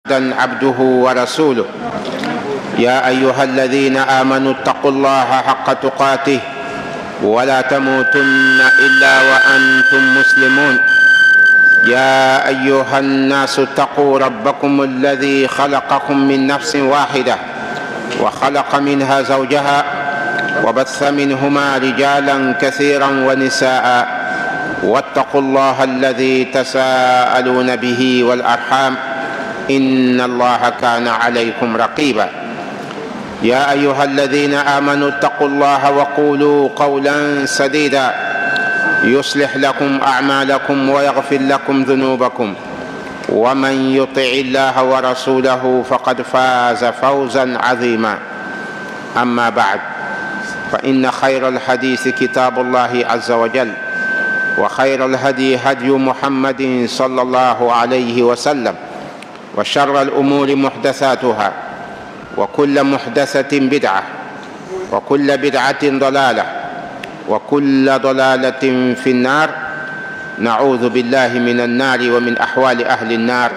عبده ورسوله يا أيها الذين آمنوا اتقوا الله حق تقاته ولا تموتن إلا وأنتم مسلمون يا أيها الناس اتقوا ربكم الذي خلقكم من نفس واحدة وخلق منها زوجها وبث منهما رجالا كثيرا ونساء واتقوا الله الذي تساءلون به والأرحام إن الله كان عليكم رقيبا يا أيها الذين آمنوا اتقوا الله وقولوا قولا سديدا يصلح لكم أعمالكم ويغفر لكم ذنوبكم ومن يطع الله ورسوله فقد فاز فوزا عظيما أما بعد فإن خير الحديث كتاب الله عز وجل وخير الهدي هدي محمد صلى الله عليه وسلم وشر الأمور محدثاتها وكل محدثة بدعة وكل بدعة ضلالة وكل ضلالة في النار نعوذ بالله من النار ومن أحوال أهل النار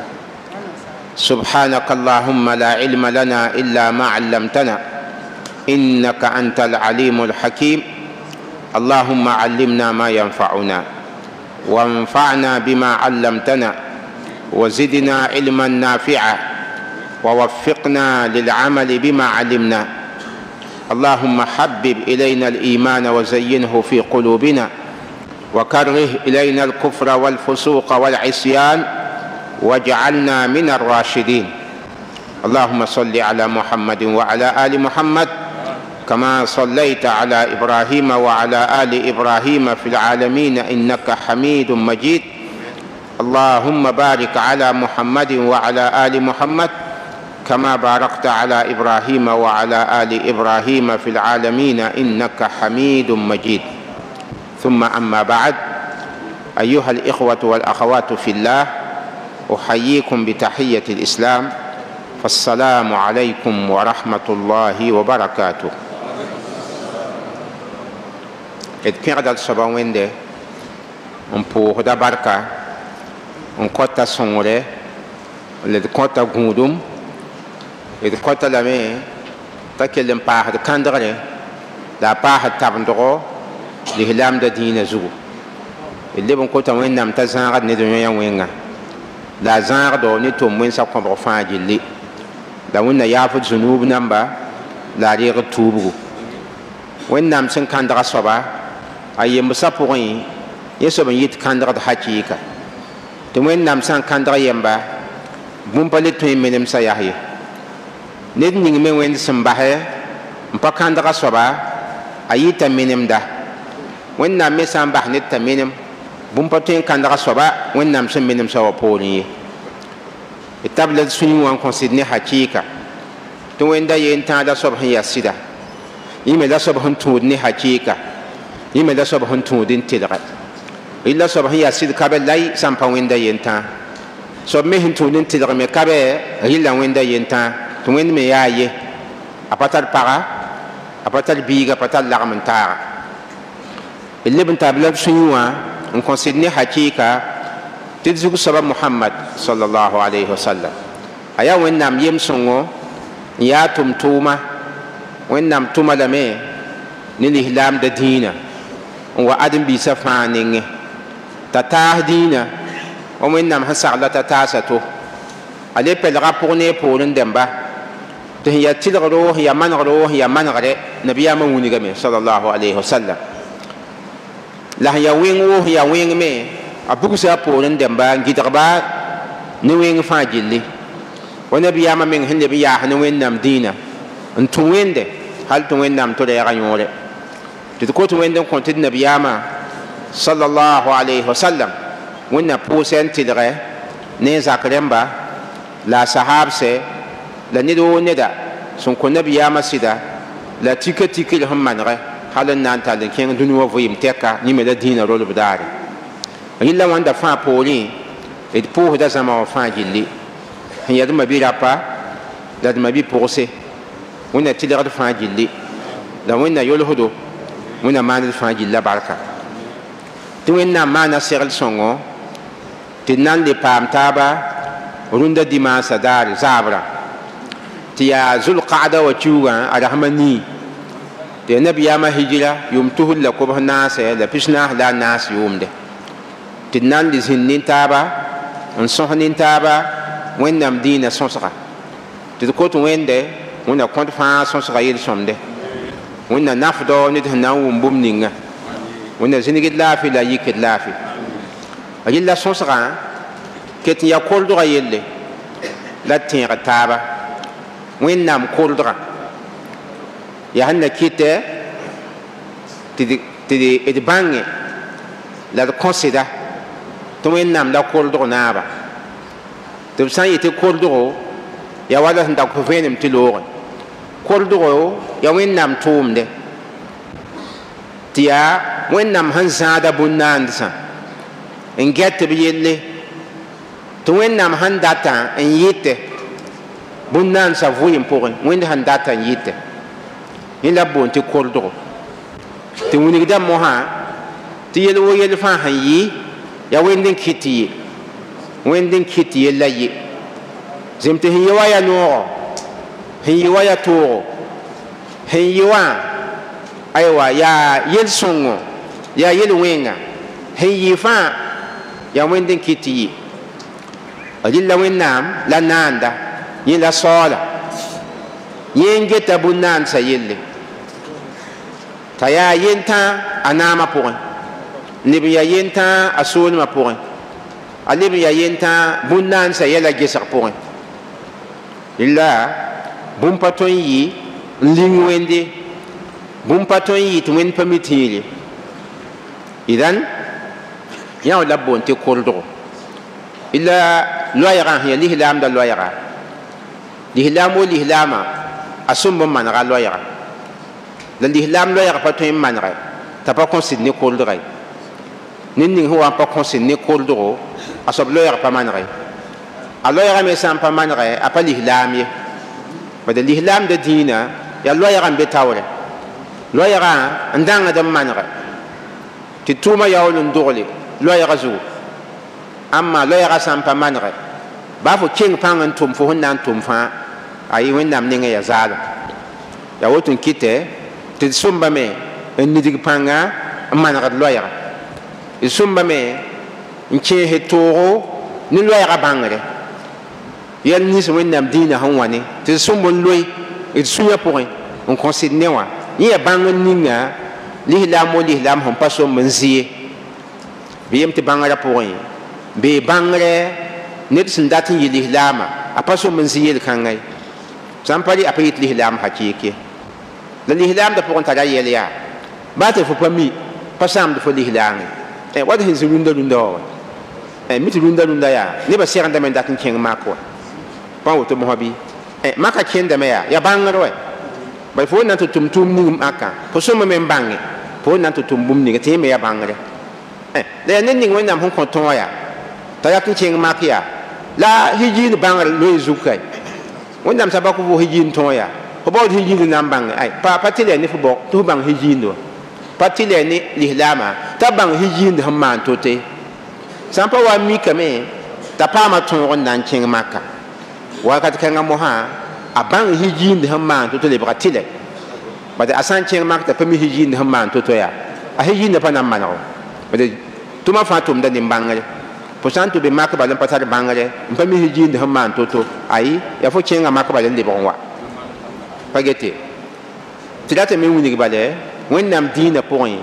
سبحانك اللهم لا علم لنا إلا ما علمتنا إنك أنت العليم الحكيم اللهم علمنا ما ينفعنا وانفعنا بما علمتنا وزدنا علما نافعا ووفقنا للعمل بما علمنا اللهم حبب إلينا الإيمان وزينه في قلوبنا وكره إلينا الكفر والفسوق والعصيان واجعلنا من الراشدين اللهم صل على محمد وعلى آل محمد كما صليت على إبراهيم وعلى آل إبراهيم في العالمين إنك حميد مجيد اللهم بارك على محمد وعلى آل محمد كما باركت على إبراهيم وعلى آل إبراهيم في العالمين إنك حميد مجيد ثم أما بعد أيها الإخوة والأخوات في الله أحييكم بتحية الإسلام فالسلام عليكم ورحمة الله وبركاته إذ كان الصبا وينده أمبو هدا بركة أنكوتا سونغري لدكوتا غودوم إذ كوتا لامي تكلم باهد كاندغري لا باهد تابندغو لهلام دا دين زو اللي بنكوتا وين نام تزانغد ندنيا وينغا لا زانغ دو نتوم وين ساقوم بغفاجي اللي لا وين يافد زنوب نمبا لا ريغ توبغو وين نام سن كاندغا صبا أي مسافوين يسوب يت كاندغد حقيقة وين نام سان كاندغا يمبا بومبالي توين منم سياهي ندني من وين سمباه مبا كاندغا صبا أيتا منم ده وين نام مسان باه نتا منم بومباتين كاندغا صبا وين نام سن منم سوا بولي التابلت سني وان كونسيدني حقيقة وين دا ينتا دا صبح ياسيدا يمي دا صبح تودني حقيقة يمي دا صبح تودين تلغت إلا صبح ياسيد كابل لاي سامبا وين دا ينتا صبح مهن تودين تلغ مي كابل إلا وين دا ينتا وين مي ياي أبطال بارا أبطال بيغا أبطال لغمنتارا اللي بنتابلت سني وان كونسيدني حقيقة تدزوك سبب محمد صلى الله عليه وسلم أيا وين نام يمسونغو يا توما وين نام توما لمي نلهلام دا دينا وعدم بيسفانين تتاه دينا وين نام حسعلا تتاساتو علي بلغا بورني بورن دمبا تهي تلغروه يا منغروه يا منغري نبيا مونيغمي صلى الله عليه وسلم لا يا وينغو يا وينغمي أبوك سأقولن دمبا جدربا نوين فاجلي ونبي ياما من هند بياه نوين نام دينا انتوين ده هل توين نام تولي غنيوري تتكوت وين دم كنت النبي ياما صلى الله عليه وسلم وين بوسين تدري نيزاك رمبا لا صحاب سي لا ندو ندا سنكون نبي ياما سيدا لا تيكا تيكا لهم منغي هل نانتا لكين دنوا فيم تيكا نيمي دينا رول بداري إلا واندا فان بولي إد بوه دا زمان فان جلي هي دم بيرابا لا دم بي بوسي ونا تلغد فان جلي لا ونا يولهدو ونا مان فان جلي بركة توينا مانا سيرل سونغو تنان لي بام تابا runda dimansa dar zabra ti ya Dhul Qa'dà wa chuga arahmani de nabiyama hijra yum tuhul la ko nasa la pisna la nas yumde tinan di hinnin taba on sohnin taba wennam dina sonsra ti ko to wende wona kont fa sonsra yel somde wonna nafdo ni de na wumbum ninga wonna zinigit lafi la yikit lafi ajilla sonsra ket ya koldo yelle la tin taba wennam koldra ya hanna kite tidi et bange la considère to wennam la koldro naba to san yete koldro ya wala nda ko venem tilore koldro ya wennam tumde tiya wennam hansada bunansa en gette biyelle to wennam handata en yite bunansa vuyim pour wenda handata en yite ila bonti koldro ti wuni da moha ti yel wo yel fa hayi ya wendin kiti la yi zemte hi waya no hi waya to hi wa aywa ya yel songo ya yel wenga hi fa ya wendin kiti ajilla wennam la nanda yela sola yenge tabunan sa yelle taya yenta anama pour libi ya yenta asul ma pour alibi ya yenta bunan sa yela gesar pour illa bum paton yi lingwende bum paton yi tumen permitili idan ya la bonte koldro illa loyara ya lihlam da loyara lihlama asum bon manara loyara la lihlam loyara paton manara ta pas considéré koldro nin ho pas considéré koldro asob loyara pa manara a loyara me sam pa manara a pa lihlam ye bada lihlam de dina ya loyara be tawre loyara ndanga de manara ti tuma yawlun dole loyara zu amma loyara sam pa manara ba fo king pangan tum fo nan tum fa ayi wennam ninga ya zalo ya wotun kite ti sumba me en nidig panga manara loyara i sumba me nche he toro ni loyara bangare yel ni so wennam dina han wani ti sumbon loy i suya pour on considère wa ni ya bangan ninga lihlam hon paso menzie biyem ti bangara pour be bangare net sin datin yi lihlama a paso menzie le kangai sampali apayit lihlam hakiki la lihlam da pour tada yel ya ba te fo pami pasam de fo lihlam wad hin zulunda lunda mit lunda ya ne ba seranda men datin king mako pa woto mohabi maka kenda me ya bangaro ba fo nan to tum ni maka fo so men bangi fo nan to tum bum ni te me ya bangare le nen ni wonam hon ko ton ya ta ya king makia la hijin bangar lo zukai wonam sabaku bo hijin ton ya ko bo hijin nan bang ai pa patile ni fo bo to bang hijin do patile ni lihlama ta bang hijin hamman to te sampa wa mi kame ta pa ma ton nan king maka wakati kanga moha abang hijin hamman to le bratile bada asan king maka ta pami hijin hamman to ya a hijin pa nan manao bada tuma fatum da nimbangale posanto be maka balan patar bangale pami hijin hamman to ai ya fo king maka balan le bonwa pagete tilata me wuni bale wennam dina point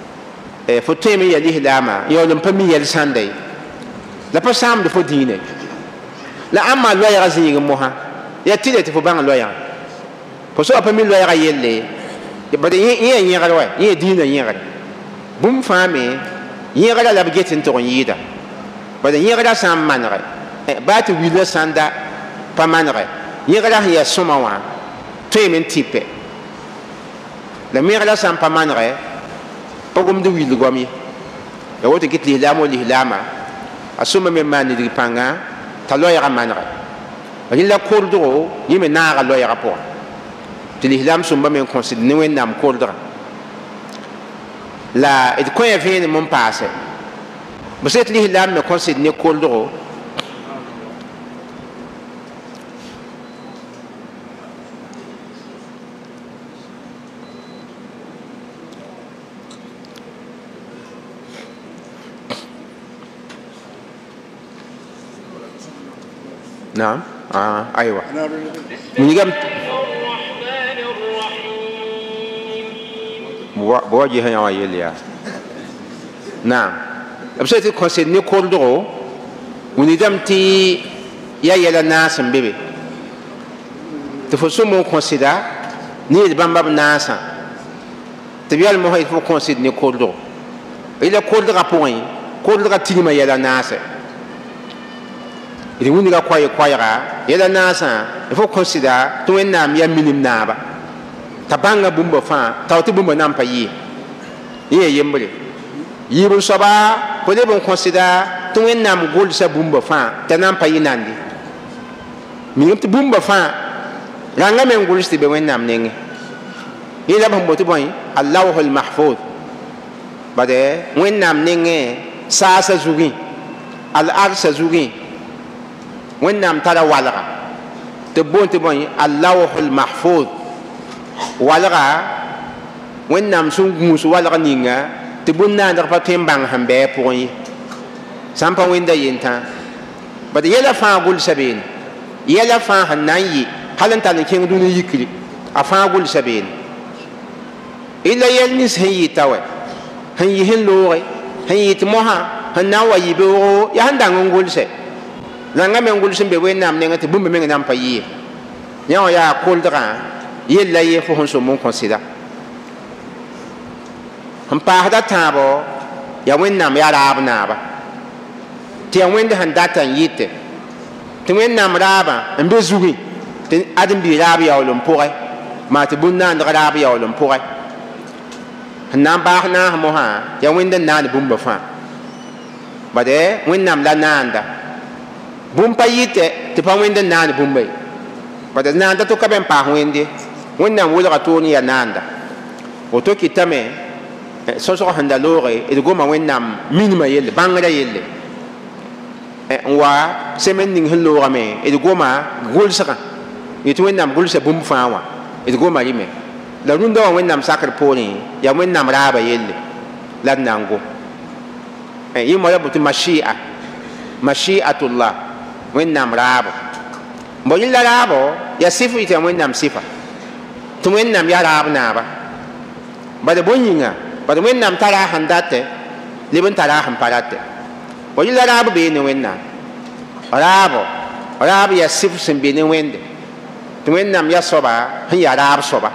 fo teme ya lihlama yo lam pami yel sandai la pasam de fo dine la amma loyara zinga moha ya tilete fo bang loyara po so pami loyara yelle bade yin yara wa yin dina yara bum fami yara la begetin to yida bade yara sam manre ba ti wila sanda pa manre yara ya somawa temen tipe la mira sam pa manre pogum de wil gomi ya wote kit lihlama asuma me mani di panga ta loyara manre bali la koldro yime na ga loyara po ti lihlam sumba men considère ne wennam koldra la et ko ya vene mon passe bu set lihlam me considère ne koldro نعم أيوة منيجم بواجه هيا ويليا نعم أبسط الكونسيد نيكول درو منيجم تي يا يلا ناس بيبي تفسمو كونسيدا نيل بامباب ناسا تبيال مو هيفو كونسيد نيكول درو إلا كول درا بوين كول درا تيما يلا ناس إذا ونيجا كواي يلا ناسا يفو كونسيدا توين نام يا مينيم نابا تبانغا بومبا فان تاوتي بومبا نام بايي يمبري يبون صبا بودي بون كونسيدا توين نام غول سا بومبا فان تنام بايي ناندي مينيم تي بومبا فان رانغا من غول سي بوين نام نينغي يلا بومبا بوين الله المحفوظ بعد وين نام نينغي ساسا زوغي الارض زوغي وين نام ترى والغا تبون تبون الله المحفوظ والغا وين نام سونغوس والغا نينغا تبون ناندر فاتين بان همبه بوين سامبا وين دا ينتا بد يلا فا غول سبين يلا فا هناي حالن تان كين دون يكري افا غول سبين الا يلنس هي تاوي هي هن لوري هي تموها هناوا يبو يا هندان غول سي لانغا من غول سمبه وين نام نينغا تبون بمن نام بايي يا يا كول درا يلا يفو هن سومون كونسيدا هم باهدا تابو يا وين نام يا راب نابا تي وين ده هنداتا ييت تي وين نام رابا امبي زوغي تي ادم بي راب يا ولم بوغي ما تبون نان راب يا ولم بوغي نام باهنا موها يا وين ده نان بومبا فا بده وين نام لا ناندا بومبا ييت تي با وين ده نان بومبي بده ناندا تو كبن با وين دي وين نام ولا توني يا ناندا وتو كيتامي سوسو هندا لوري ادغوما وين نام مينيما يل بانغدا يل wa semen ning hello game edgoma gulsaka yitu wen nam gulsa bum fawa edgoma yime la runda wen nam sakar poni ya wen nam raba yelle la nango yimo ya butu mashi'atullah wen nam raba mo yilla rabo ya sifu ite wen nam sifa tu wen nam ya raba naba bada bonyinga bada wen nam tara handate libun tara hamparate وإلا راب بين ويننا راب يا سيف بين وين ويننا يا صبا هي راب صبا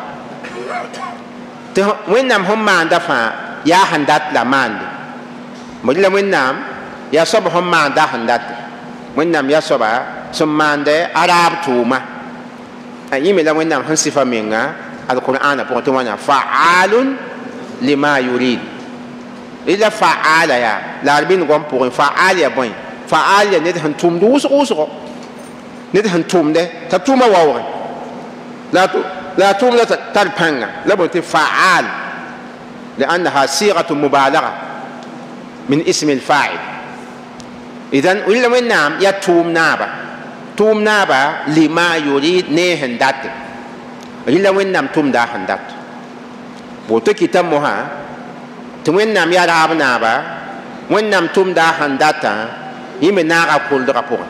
ويننا هم ما عندها يا هندات لا ماند وإلا ويننا يا صبا هم ما عندها هندات ويننا يا صبا ثم ماند راب توما يمي لا ويننا هم صفة منها القرآن بقولنا فعال لما يريد إلا فعال يا لاربين قام بقول فعال يا بوين فعال يا نده توم دوس نده توم ده تتوم واوري لا توم لا تربحنا لا بقول فعال لأنها صيغة مبالغة من اسم الفاعل إذن إلا وين نام يا توم نابا لما يريد نهن دات إلا وين نام توم ده هندات بوتو كتامها وين نام يا راب نابا وين نام توم دا هنداتا يمي ناغا كول دا بوغ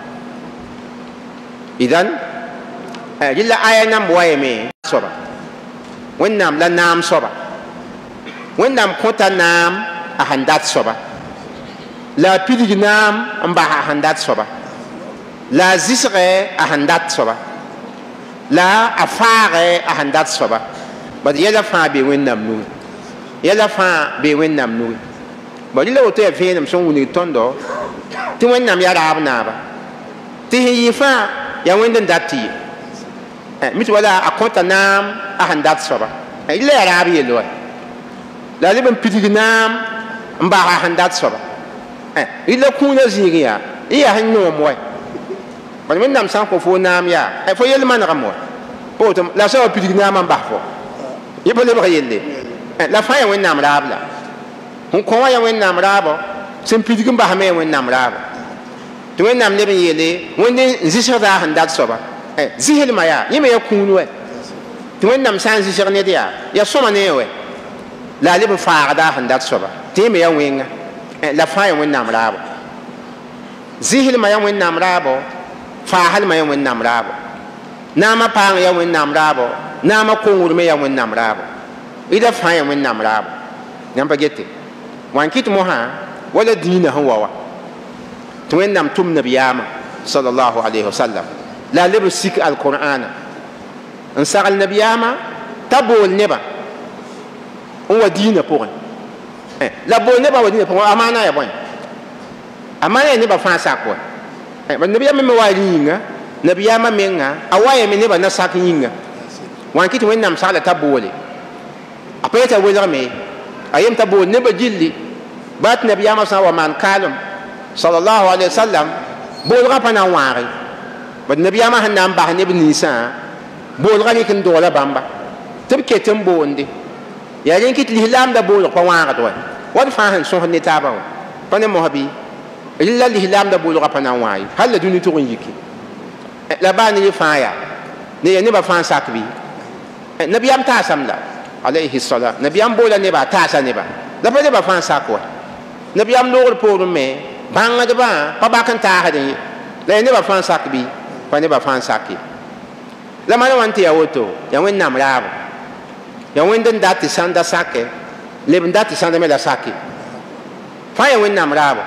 اذن جلا ايا نام وايمي صبا وين نام لا نام صبا وين نام كونتا نام هندات صبا لا بيدي نام امبا هندات صبا لا زيسغي هندات صبا لا افاغي هندات صبا بد يلا فابي وين نام نو yalla fa be wennam nuwi bo dilo woto ya fenam son wuni tondo ti wennam ya rab naba ti yi fa ya wenden datti mit wala akonta nam a handat soba illa ya rab yelo la liban pitigi nam mba a handat soba illa kuna zigiya iya hanno moy bo wennam san ko fo nam ya fo yel man ramo po la so pitigi nam mba fo yibo le ba yelle la fa ya wen nam rabla hon ko ya wen nam rabo sem pidigin ba hame wen nam rabo to wen nam leben yele wen zisha da handat soba zihel maya yime ya kunu we to wen nam san zisha ne dia ya soma ne we la leben fa da handat soba te me ya wenga la fa ya wen nam rabo zihel maya wen nam rabo faahal ma ya wẽnnaam raabo naama paang ya wẽnnaam raabo naama kongr me ya wẽnnaam raabo ida fãa ya wẽnnaam raabo yãmb pa gete wan kɩt mosã wala dĩinã sẽn wa wa tɩ wẽnnaam tʋm nabiyaamã sallallahu alayhi wa sallam la a leb sik alqur'ana n sagl nabiyaamã t'a bool neba n wa dĩinã pʋgẽ la bool neba n wa dĩinã pʋgẽ amaana ya bõe amaana ya neba fãa sak wa nabiyaamã me wa yĩnga nabiyaamã menga a wa yame neba na sak yĩnga wan kɩ tɩ wẽnnaam sagla t'a boole a pa yeta welgme a yem t'a bool neba gilli baa tɩ nabiyaamã sã n wa maan kaalem sallallahu alayhi wa sallam boolgã pa na n wãage bad nabiyaamã sẽn na n bas neb ninsã boolgã rɩk n dogla bãmba tɩ b ket n boonde yaa rẽ kɩt lislaamda boolg pa wãagd wa wad fãa sẽn sõsd ne taabã wa pa ne mosã bɩ rɩla lislaamda boolgã pa na n wãa ye hal la dũni tʋg n yiki la baa ne ye fãa yaa ne ya nebã fãa sak bɩ nabiyaam taasame la alayhi salam nabiyaam boola nebã a taasa nebã la pa nebã fãa sak wa nabiyaam loogr poorẽ me bãngdbã pa bak n taasd ye la ya nebã fãa sak bɩ pa nebã fãa sak ye la mana wãn tɩ ya woto ya wẽnnaam raabo ya wẽnd n dat tɩ sãn da sake leb n dat tɩ sãnda me la sake fãa ya wẽnnaam raabo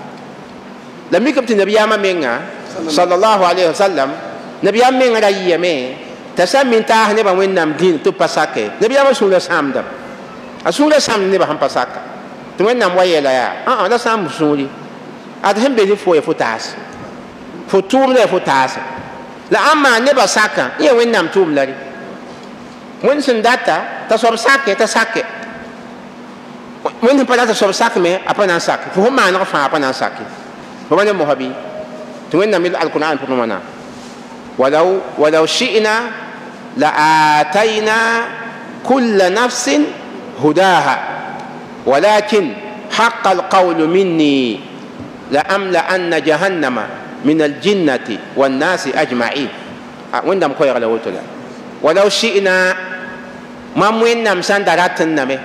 la mikb tɩ nabiyaamã menga sallallahu alayhi wa sallam nabiyaam menga ra yɩyame t'a sã n min taas nebã wẽnnaam dĩin tɩ b pa sake nabiyaamã sũurã sãamdame a sũurã sãmd nebã sẽn pa saka tɩ wẽnnaam wa yɛɛla yaa la sãam sũuri ad sẽn be ne fo ya fo taas fo tʋʋmda ya fo taasa la ãn maan nebã saka n ya wẽnnaam tʋʋm la re wẽnd sẽn data t'a soab sake t'a sake wẽnd sẽn pa dat t'a soab sakme a pa na n sake fo sẽn maaneg fãa a pa na n sake fo ba ne mosã bɩ tɩ wẽnnaam yel alqur'an pʋgẽ wãna ولو شئنا لآتينا كل نفس هداها ولكن حق القول مني لأملأن جهنم من الجنة والناس أجمعين وندم كوي على وتلا ولو شئنا ما وندم سندراتنا مه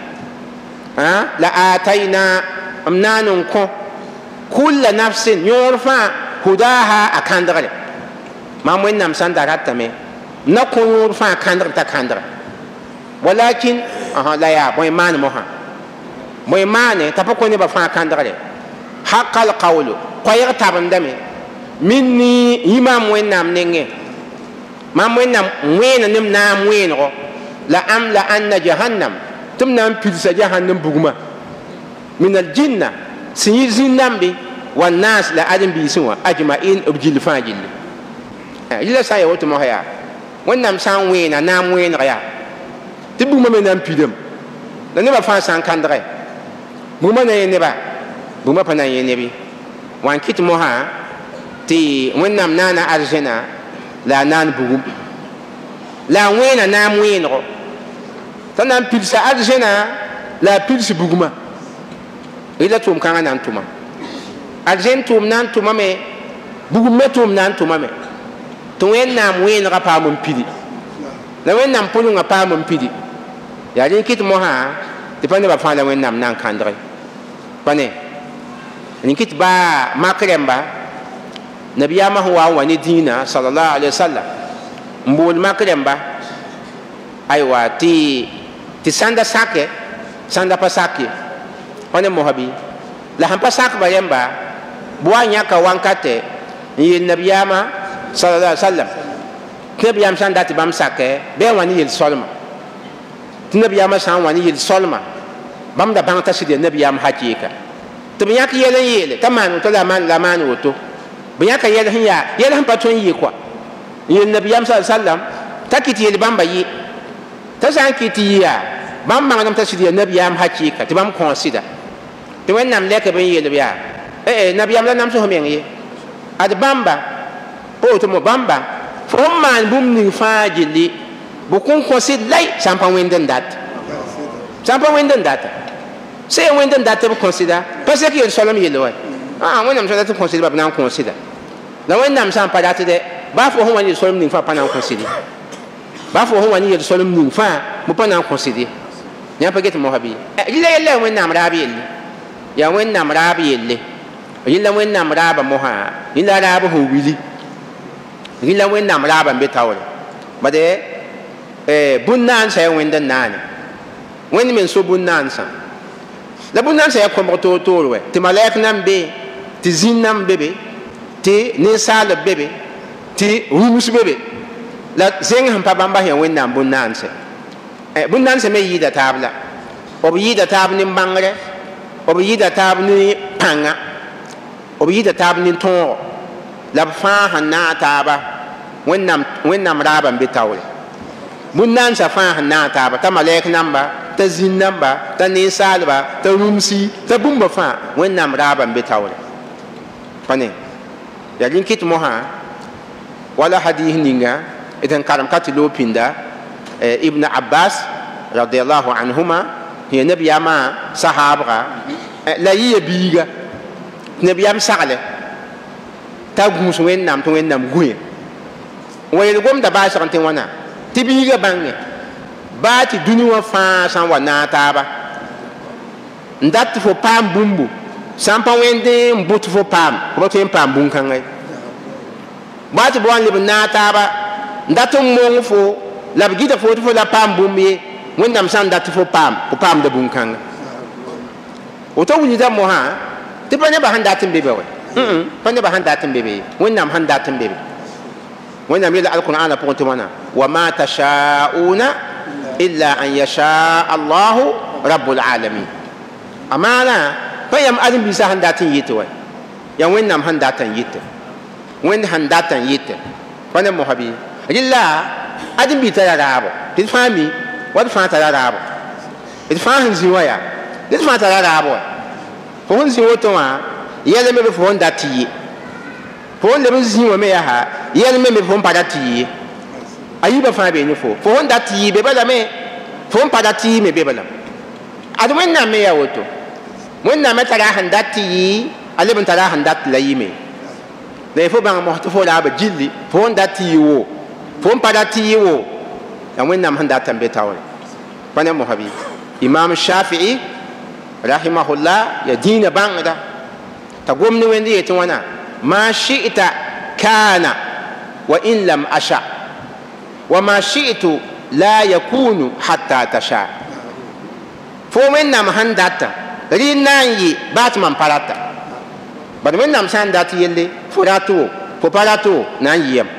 لآتينا أمنانكم كل نفس يرفع هداها أكندرة ما وندم سندراتنا مه نكون يرفع أكندرة تكندرة ولكن لا يا بوي مان موها بوي مان تبقوني بفا أكندرة حق القول قير تابندمه minni imam wẽnnaam nengẽ mam wẽnnaam wẽena nem naam wẽenegɔ la am la anna jahannam tɩ m na n pilsa jahannam bugma min aljinna sẽn yɩ zĩn-dãmbe wa naas la ãdem-biisẽ wã ajmain b gill fãa gilli yɩla sã n ya woto mosã yaa wẽnnaam sã n wẽena naam wẽeneg yaa tɩ bugma me na n pidame la nebã fãa sã n kãndgɛ bugma na n yẽ nebã bugma pa na n yẽ nebi wan kɩt mosã tɩ wẽnnaam naana arzẽna la a naan bugum la a wẽena naam wẽenegɔ t'a na n pilsa arzẽna la a pils bugumã rɩla tʋʋm kãngã na n tʋma arzẽn tʋʋm na n tʋmame bugum me tʋʋm na n tʋmame tɩ wẽnnaam wẽenegã paam n pidi la wẽnnaam pʋlengã paam n pidi yaa rẽ kɩt mosã tɩ pa nebã fãa la wẽnnaam na n kãndge pa ne rẽ kɩt baa mak rẽmba nabiyaamã sẽn wa n wa ne dĩinã sallallahu alayhi wa sallam n bool mak rẽmba aywa tɩ sãnda sake sãnda pa sak ye pa ne mosã bɩ la sẽn pa sakba rẽmba bɩ wa yãka wãnkate n yeel nabiyaamã sallallahu alayhi wa sallam tɩ nabiyaam sã n dat tɩ bãmb sake bɩ a wa ne yel-solmã tɩ nabiyaamã sã n wa ne yel-solmã bãmb da bãng t'a sɩd ya nabiyaam hakɩɩka tɩ b yãk yɛl n yeele t'a maan woto la maan woto b yãka yɛl sẽn yaa yɛl sẽn pa tõe n yɩ kɔa n yel nabiyaam sa sallam t'a kɩt yel bãmba yɩ t'a sã n kɩt yɩ yaa bãmb maŋdem t'a sɩd ya nabiyaam hakɩɩka tɩ bãmb kõo sɩda tɩ wẽnnaam lɛk b n yeel b yaa nabiyaam la namsf meng ye ad bãmba pa woto mo bãmba fo sẽn maan bũmb ning fãa gilli b kõn kõ sɩd lay sã n pa wẽnd n dat sã n pa wẽnd n data sẽn ya wẽnd n dat tɩ b kõ sɩda pa sek yel-solem yelle wa wẽnnaam sã dat tɩ kõ sɩd b na n kõ sɩda la wẽnnaam sã n pa datdɛ baa fo sẽn wa ne yel-solem ning fãa pa na n kõ sɩd ye baa fo sẽn wa ne yel-solem ning fãa bɩ pa na n kõ sɩd ye yã pa get mosã bɩ rɩla yella ya wẽnnaam raab yelle yaa wẽnnaam raab yelle yella wẽnnaam raaba mosã yẽla raab sẽn wili rila wẽnnaam raabã n be taoore bade bũn-naansã yaa wẽnd n naane wẽnd me n so bũn-naansã la bũn-naansã yaa kõmg toor-toor wɛ tɩ malɛk nan be tɩ zĩn nan bebe tɩ ninsaalb bebe tɩ rũms bebe la zẽng sẽn pa bãmba sẽn yaa wẽnnaam bũn-naansã bũn-naansã me yɩɩda taab la b yɩɩda taab ne bãngre b yɩɩda taab ne pãnga b yɩɩda taab ne tõogo la b fãa sẽn naag taaba wẽnnaam raabã n be taoore bũn-naansã fãa sẽn naag taaba t'a malɛk namba t'a zĩn namba t'a ninsaalba t'a rũmsi t'a bũmba fãa wẽnnaam raabã n be taoore pa ne yaa rẽn kɩt mosã wala hadiis ninga d sẽn karem ka tɩ loog pĩnda ibn abbas radiallahu anhuma sẽn yaa nabiyaamã sahaabga la yɩ ya biiga tɩ nabiyaam sagle t'a gũus wẽnnaam tɩ wẽnnaam gũe wa yel gomda baasg tɩ wãna tɩ biiga bãnge baa tɩ dũni wã fãa sã n wa naag taaba n dat tɩ fo paam bũmbu sã n pa wẽnd n bʋ tɩ fo paam fo ba tõe n paam bũn-kãnga ye baa tɩ b wa n leb n naag taaba n dat n mong fo la b gɩda fo tɩ fo la paam bũmb ye wẽnnaam sã n dat tɩ fo paamda bũn-kãnga woto wilgda mosã tɩ pa nebã sẽn dat n be be wɛ pa nebã sẽn dat n be be ye wẽnnaam sẽn dat n be be wẽnnaam yela alqur'ana pʋgẽ tɩ wãna wa ma tasha'una illa an yasha allahu rabbul alamin amaana pa yam ãdem-biisã sẽn dat n yɩtɩ wɛ yaa wẽnnaam sẽn dat n yɩtɩ wẽnd sẽn dat n yɩtɩ pa ne mosã bɩ rɩla ãdem-biig tara raabo tɩ d fãa mi wa d fãa tara raabo d fãa sẽn zĩ wã yaa d fãa tara raabo wɛ fo sẽn zĩ woto wã yɛl me be fo sẽn dat tɩ yɩ fo sẽn leb n zĩ wã me yaa yɛl me fo sẽn pa dat tɩ yɩ ye a yiibã fãa bee ne fo sẽn dat tɩ yɩ be balame fo sẽn pa dat tɩ yɩ me be balame ad wẽnnaam me yaa woto wẽnnaam me tara sẽn dat tɩ yɩ a leb n tara sẽn dat tɩ la yɩme la y fo bãng mos tɩ fo raaba gilli fo sẽn dat tɩ yɩ wo fo sẽn pa dat tɩ yɩ wo yaa wẽnnaam sẽn dat n be taoore pa ne mosã bɩ imam shafii rahimahullah ya dĩinã bãngda t'a gomd wẽnd yetɩ wãna ma shi'ta kana wa in lam asha wa ma shi'tu la yakunu hatta tasha fo wẽnnaam sẽn data rɩ na n yɩ baa tɩ mam pa rata bad wẽnnaam sã n dat yelle fo rat wo fo pa rat wo na n yɩyam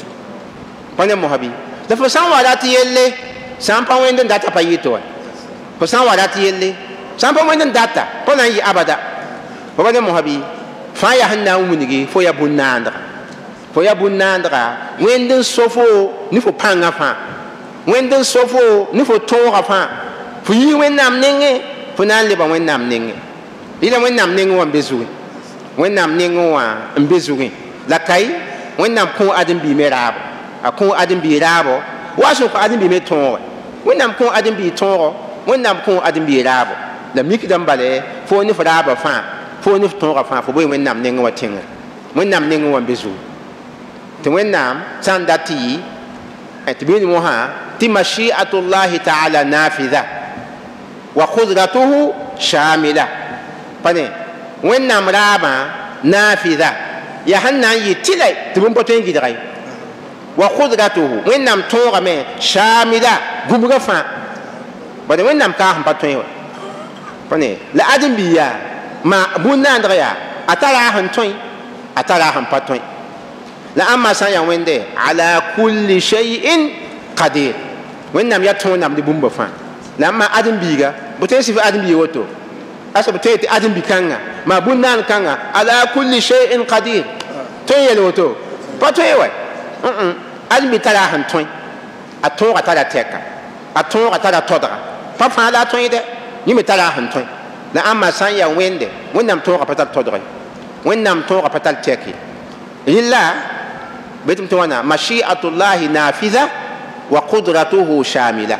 pa ne mosã bɩ la fo sã n wa rat yelle sã n pa wẽnd n data pa yɩtɩ wa fo sã n wa rat yelle sã n pa wẽnd n data pa na n yɩ abada fo pa ne mosã bɩ fãa yaa sẽn na n wilgi fo ya bũn-naandga fo ya bũn-naandga wẽnd n so fo ne fo pãngã fãa wẽnd n so fo ne fo tõogã fãa fo yɩ wẽnnaam nengẽ fo na n leba wẽnnaam nengẽ rɩla wẽnnaam nengẽ wã n be zugẽ wẽnnaam nengẽ wã n be zugẽ la kay wẽnnaam kõ ãdem-bii me raabo a kõ ãdem-bii raabo wa sẽn kõ ãdem-bii me tõoge wẽnnaam kõ ãdem-bii tõogo wẽnnaam kõ ãdem-bii raabo la mikdame bale fo ne fo raabã fãa fo ne fo tõogã fãa fo boe wẽnnaam nengẽ wã tẽngẽ wẽnnaam nengẽ wã n be zugẽ tɩ wẽnnaam sã n dat tɩ yɩ tɩ beene mosã tɩ mashi'atullahi taala nafida wa qudratuhu shamila pa ne wẽnnaam raabã nafida yaa sẽn na n yɩ tɩla tɩ bõn pa tõe n gɩdga ye wa qudratuhu wẽnnaam tõogame shamila gubgã fãa bad wẽnnaam kaa sẽn pa tõe wa pa ne la ãdem-bii yaa ma bũn-naandg yaa a tara sẽn tõe a tara sẽn pa tõe la ãmma sã n yaa wẽnde ala kulli shay'in qadir wẽnnaam yaa tõonamd bũmba fãa la ãmma ãdem-biiga bõ tõe n sɩ fo ãdem-bii woto asa bõ tõe tɩ ãdem-bi kãnga ma bũn-naan kãnga ala kulli shay'in qadir tõe yel woto pa tõe wa ãdem-bi tara sẽn tõe a tõoga tara tɛka a tõoga tara todga pa fãa la a tõe dɛ yẽ me tara sẽn tõe la ãmma sã n yaa wẽnde wẽnnaam tõoga pa tar todge wẽnnaam tõoga pa tar tɛk ye rɩla betɩm tɩ wãna mashi'atullahi nafida wa qudratuhu shamila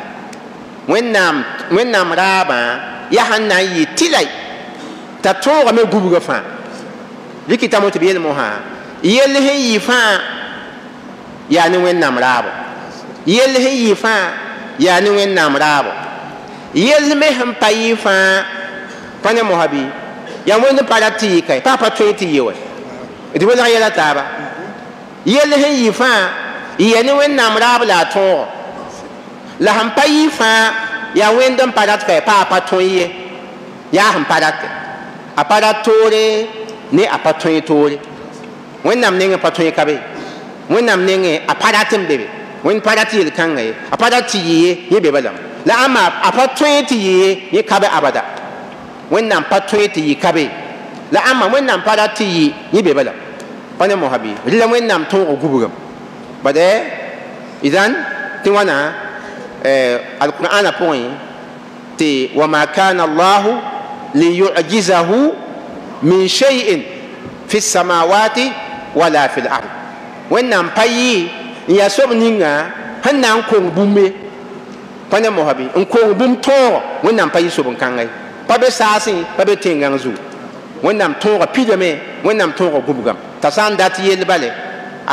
wẽnnaam raabã yaa sẽn na n yɩ tɩla t'a tõogame gubgã fãa rɩkɩtame tɩ b yel mosã yell sẽn yɩ fãa yaa ne wẽnnaam raabo yell sẽn yɩ fãa yaa ne wẽnnaam raabo yell me sẽn pa yɩ fãa pa ne mosã bɩ yaa wẽnd pa ra tɩ yɩ ka pa pa tõe tɩ yɩ wa d welg yɛla taaba yel sẽn yɩ fãa ya ne wẽnnaam raab la a tõog la sẽn pa yɩ fãa yaa wẽnd n pa rat ka pa a pa tõe ye yaa sẽn pa rate a pa rat toore ne a pa tõe toore wẽnnaam nengẽ pa tõe ka be wẽnnaam nengẽ a pa rat n be be wẽnd pa rat yel-kãngã ye a pa rat tɩ yɩ ye yẽ be balame la ãmma a pa tõe tɩ yɩ ye yẽ ka be abada wẽnnaam pa tõe tɩ yɩ ka be la ãmma wẽnnaam pa rat tɩ yɩ yẽ be balame pa ne mosabi rɩla wẽnnaam tõog gubgame bade idan tɩ wãna alqur'ana pʋgẽ tɩ wama kana allahu liyu'jizahu min shay'in fi samawati wala fi l-ard wẽnnaam pa yɩ n yaa sob ninga sẽn na n kong bũmb ye pa ne mosabi n kong bũmb tõogo wẽnnaam pa yɩ sob n kãnga ye pa be saasẽ pa be tẽngãng zugu wẽnnaam tõoga pidame wẽnnaam tõoga gubgam t'a sã n dat yell bale a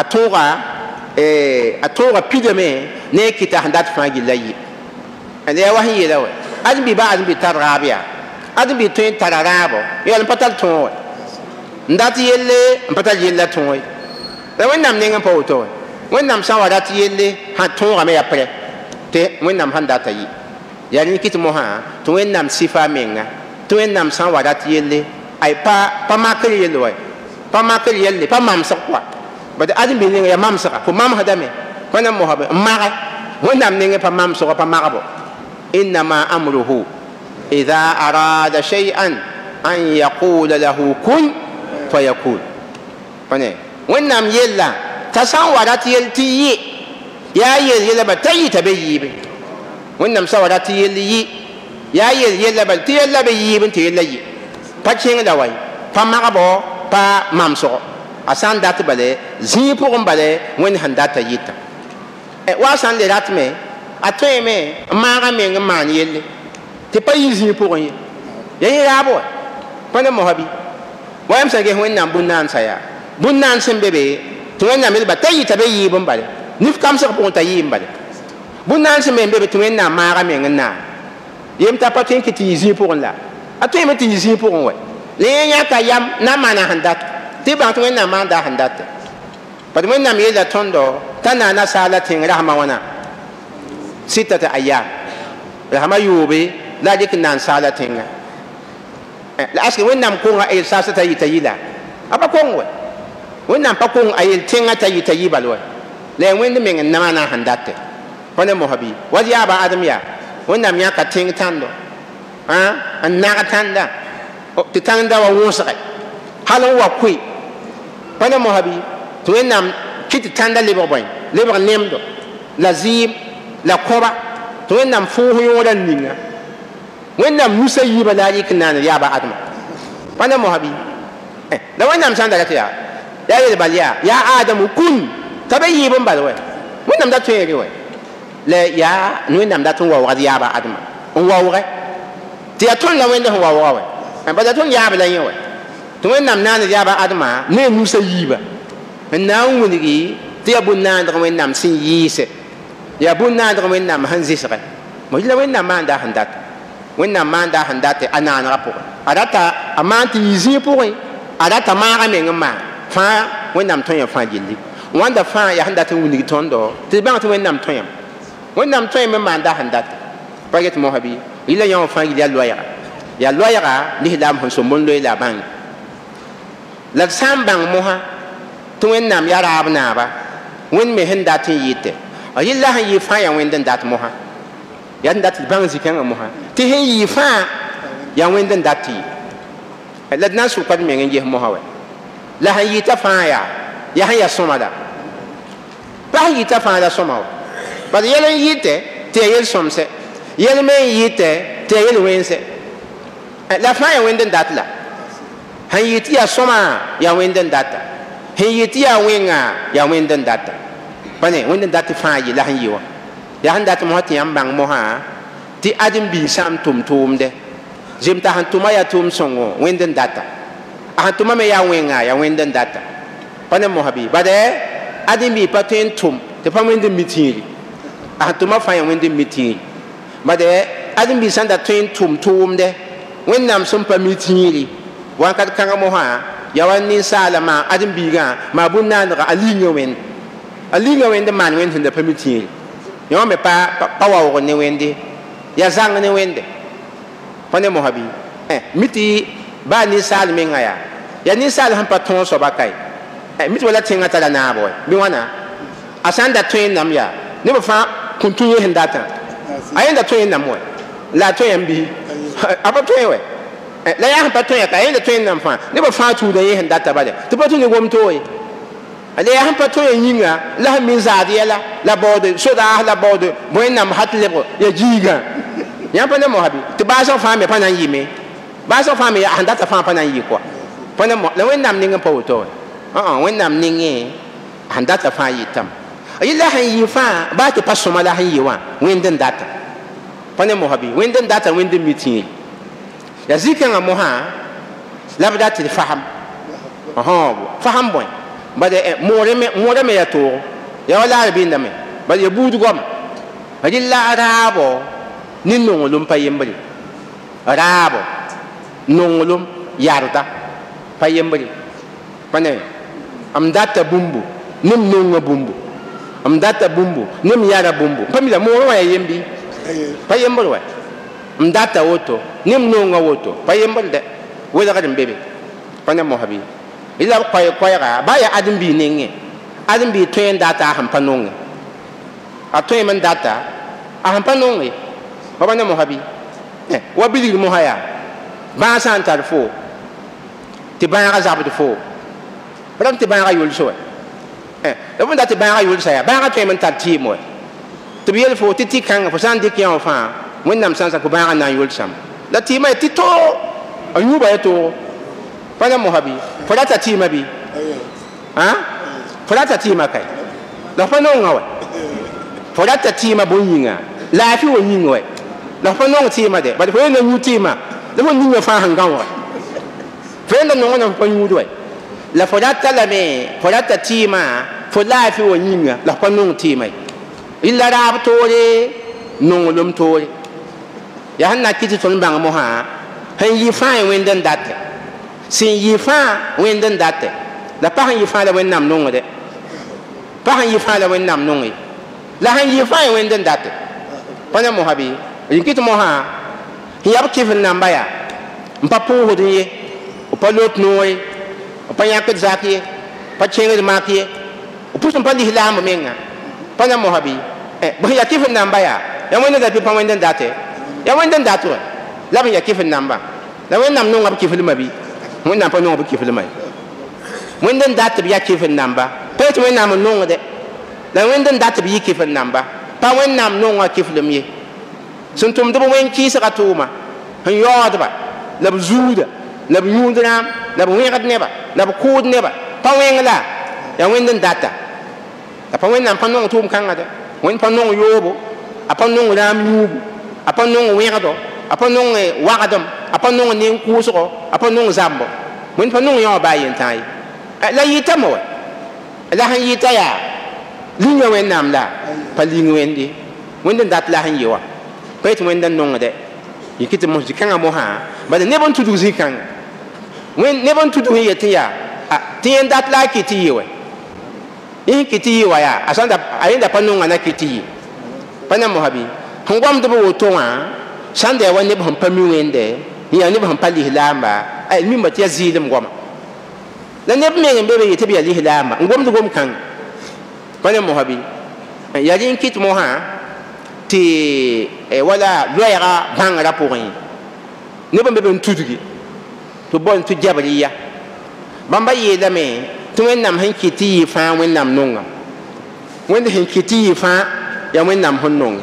tõoga pidame ne kɩta sẽn dat fãa gilla yɩ d yaa wa sẽn yeela wa ad-n-bi ba ad-n-bi tar raab yaa ad-n-bi tõe n tara raabo yɛl n pa tar tõog wa n dat yelle n pa tar yella tõog ye la wẽnnaam neng n pa woto wa wẽnnaam sã n wa dat yelle sã tõogame yaa prɛ tɩ wẽnnaam sãn data yɩ yaa rẽ kɩt mosã tɩ wẽnnaam sɩfa menga tɩ wẽnnaam sã n wa dat yelle ay pa makr yelle wa pa makr yelle pa mamsg koa bad ad-n-bi nengã yaa mamsga fo mamsdame pa na mosabe n magɛ wẽnnaam nengẽ pa mamsgɔ pa magbo innama amruhu ida arada shay'an an yaqula lahu kun fayakun pane wẽnnaam yella t'a sã n wa rat yell tɩ yɩ yaa yel yella bal t'a yɩ t'a be yɩɩbe wẽnnaam sã wa rat yell yɩ yaa yel yella bal tɩ yella be yɩɩb n tɩ yella yɩ pa kẽngda wa pa magbɔ pa mamsgɔ a sã n dat bale zĩig pʋgẽ bale wẽnd sẽn data yɩta wa sã n le ratme a tõeme n maaga meng n maan yelle tɩ pa yɩ zĩig pʋgẽ ye ya yẽ raab wa pa ne mosabi wa yãmb sã ges wẽnnaam bũn-naansã yaa bũn-naan sẽn be be tɩ wẽnnaam yel ba t'a yɩ t'a be yɩɩb n bale nif kamsg pʋgẽ t'a yɩɩ n bale bũn-naan sẽn me n be be tɩ wẽnnaam maaga meng n naan yem t'a pa tõe n kɩ tɩ yɩ zĩig pʋgẽ la a tõeme tɩ yɩ zĩig pʋgẽ wa la yẽ yãka yam na n maana sẽn dat tɩ bãng tɩ wẽnnaam maanda sẽn dat bad wẽnnaam yeela tõndo t'a na nasaala tẽng rasma wãna sɩtata ayam rasma yoobe la a dɩk nansaala tẽnga la aske wẽnnaam konga a yel saasa t'a yɩ t'a yɩ la a pa kong wa wẽnnaam pa kong a yel tẽngã t'a yɩ t'a yɩ bal wa la ya wẽnd meng n na maana sẽn date pa ne mosabi wa d yaaba adem yaa wẽnnaam yãka tẽng tãndo n nag tãnda tɩ tãngda wa wõsge hal n wa koe pa ne mosabi tɩ wẽnnaam kɩ tɩ tãnda lebg bõe lebg nemdo la zɩɩm la kõba tɩ wẽnnaam fʋʋs yõoda n ninga wẽnnaam nusa yiiba la a rɩk n naan d yaaba adema pa ne mosabi la wẽnnaam sã n da rat yaa yaa yel bal yaa adamu kun t'a be yɩɩb n bal wɛ wẽnnaam da tõe rẽ wɛ la yaa wẽnnaam dat n waoogd yaaba adema n waoogɛ tɩ yaa tõnd la wẽnd sẽn waooga wɛ bala tõnd yaab la yẽ wɛ tɩ wẽnnaam naand yaaba adema ne nusa yiiba n na n wilgi tɩ yaa bũn-naandg wẽnnaam sẽn yɩɩse yaa bũn-naandg wẽnnaam sẽn zɩsgɛ mo la wẽnnaam maanda sẽn dat wẽnnaam maanda sẽn date a naanegã pʋgẽ a rata a maan tɩ yɩ zĩig pʋgẽ a rata maaga meng n maan fãa wẽnnaam tõe fãa gilli wãnda fãa yaa sẽn dat n wilg tõndo tɩ bãng tɩ wẽnnaam tõyam wẽnnaam tõeme n maanda sẽn date pa get mosabi rɩla yã wã fãa gill yaa loɛɛga yaa loɛɛga lislaam sẽn sõm loe la a bãnge la d sã n bãng mosã tɩ wẽnnaam yaa raab naaba wẽnd me sẽn dat n yɩte rɩla sẽn yɩ fãa yaa wẽnd n dat mosã yaa sẽn dat d bãng zĩ-kãngã mosã tɩ sẽn yɩ fãa yaa wẽnd n dat yɩ la d na n sʋka d meng n ges mosã wɛ la sẽn yɩta fãa yaa sẽn yaa sõma la pa sẽn yɩta fãa la sõma wa bad yɛl n yɩte tɩ yaa yel sõmsɛ yel me n yɩte tɩ yaa yel wẽnse la fãa yaa wẽnd n dat la sẽn yɩ tɩ yaa sõma yaa wẽnd n data sẽn yɩ tɩ yaa wẽnga yaa wẽnd n data pa ne wẽnd n dat fãa yɩ la sẽn yɩ wa yaa sẽn dat mosã tɩ yãmb bãng mosã tɩ ãdem-biig sã n tʋm tʋʋmdɛ zem t'a sẽn tʋma yaa tʋʋm sõngo wẽnd n data a sẽn tʋma me yaa wẽnga yaa wẽnd n data pa ne mosã bɩ bad ãdem-biig pa tõe n tʋm tɩ pa wẽnd n mi tĩiri a sẽn tʋma fãa yaa wẽnd n mi tĩiri bad ãdem-biig sã n da tõe n tʋm tʋʋmdɛ wẽnnaam sẽn pa mi tĩiri wãnkat kãngã mosã ya wa ninsala ma adin biga ma bunna ga alinga wen de man wen de permitir yo me pa wa ne wende ya zang ne wende pone mo habi miti ba ninsal menga ya ninsal han patron so bakai miti wala tinga tala na boy bi wana asanda train nam ya ne ba fa kuntunye hendata ayenda train nam mo la train bi apa train we la ya pa train ka ayenda train nam fa ne ba fa tu da ye hendata ba de to pa tu ne gom to ale ya pa train yinga la min zadi la bode so da la bode boy nam hatle bo ya jiga ya pa ne mo habi to ba so fa me pa nan yime ba so fa me ya hendata fa pa nan yi kwa pa ne mo la wen nam ninga po to wen nam ninge hendata fa yi tam ayila han yi fa ba to pa so mala han yi wa wen den data pane mo habi wenden data wenden meeting ya zikanga mo ha labda ti faham faham boy ba de more me ya to ya wala bi ndame ba ya budu gom ajilla arabo nin nongolum payembali arabo nongolum yarda payembali pane am data bumbu nim nonga bumbu am data bumbu nim yara bumbu pamila mo wa yembi payembal wa mdata woto nim nonga woto payembal de wala ga bebe pana mo habi ila koy ga ba ya adam bi nenge adam bi twen data ham panong a twen man data a ham panong ba bana mo habi wa bili mo haya ba san tar fo ti ba ga zabu fo ram ti ba ga yul so da bunda ti ba ga yul sa ya ba ga twen man tar ti mo to be able to take kang for san dik yan fa when nam san sa ko ba na yul sam la ti ma ti to ayu ba to pa na mo habi for that ti ma bi for that ti ma kai la fa no ngawa for that ti ma bo yinga la fi wo yinga we la fa no ti ma de ba for na nyu ti ma la mo yinga fa han gawa for na no na fa nyu do la for that la me for that ti ma for la fi wo yinga la fa no ti ma illa rab tore nongolum tore ya hanna kiti ton bang mo ha han yi fa wenden datte sin yi fa wenden datte la pa han yi fa la wen nam nongo de pa han yi fa la wen nam nongo la han yi fa wenden datte pana mo habi yin kiti mo ha yab kifin namba ya mpa po hodin ye o pa lot noy o pa yakat zakiye pa chenga makiye o pusun pa li hilama menga pana mo habi bo ya kifin namba ya wenda da pipa wenda date ya wenda dato la ya kifin namba la wenda nam nonga kifin mabi wenda pa nonga kifin mai wenda date bi ya kifin namba pe to wenda nam nonga de la wenda date bi kifin namba pa wenda nam nonga kifin mi sun tum do wen kisa ka tuma han yoda ba la zuda la yundram la wengat neba la kud neba pa wengla ya wenda data pa wenda nam pa nonga tum kanga de wen pa nong yobo apa nong ram yubu apa nong wengado apa nong wagadam apa nong nin kuso apa nong zambo wen pa nong yo ba yin tai la yita mo la han yita ya linga wen nam la pa linga wen di wen den dat la han yiwa pet wen den nong de yikiti mo jikanga mo ha ba de nebon tudu zikanga wen nebon tudu yete ya tien dat la kiti yiwe kiti wa ya asanda ayenda panonga na kiti pana mo habi hongwam do bo to wa sande wa ne bham pami wende ya ne bham pali hilamba ay mi mati azilim goma la ne me ngembe be yete bi ali hilamba ngom do gom kan pana mo habi ya din kit mo ha ti wala loyara bangara pour ne bambe ben tudugi to bon tu jabariya bamba yeda me to wen nam han kiti fa wen nam nonga wen han kiti fa ya wen nam hon nonga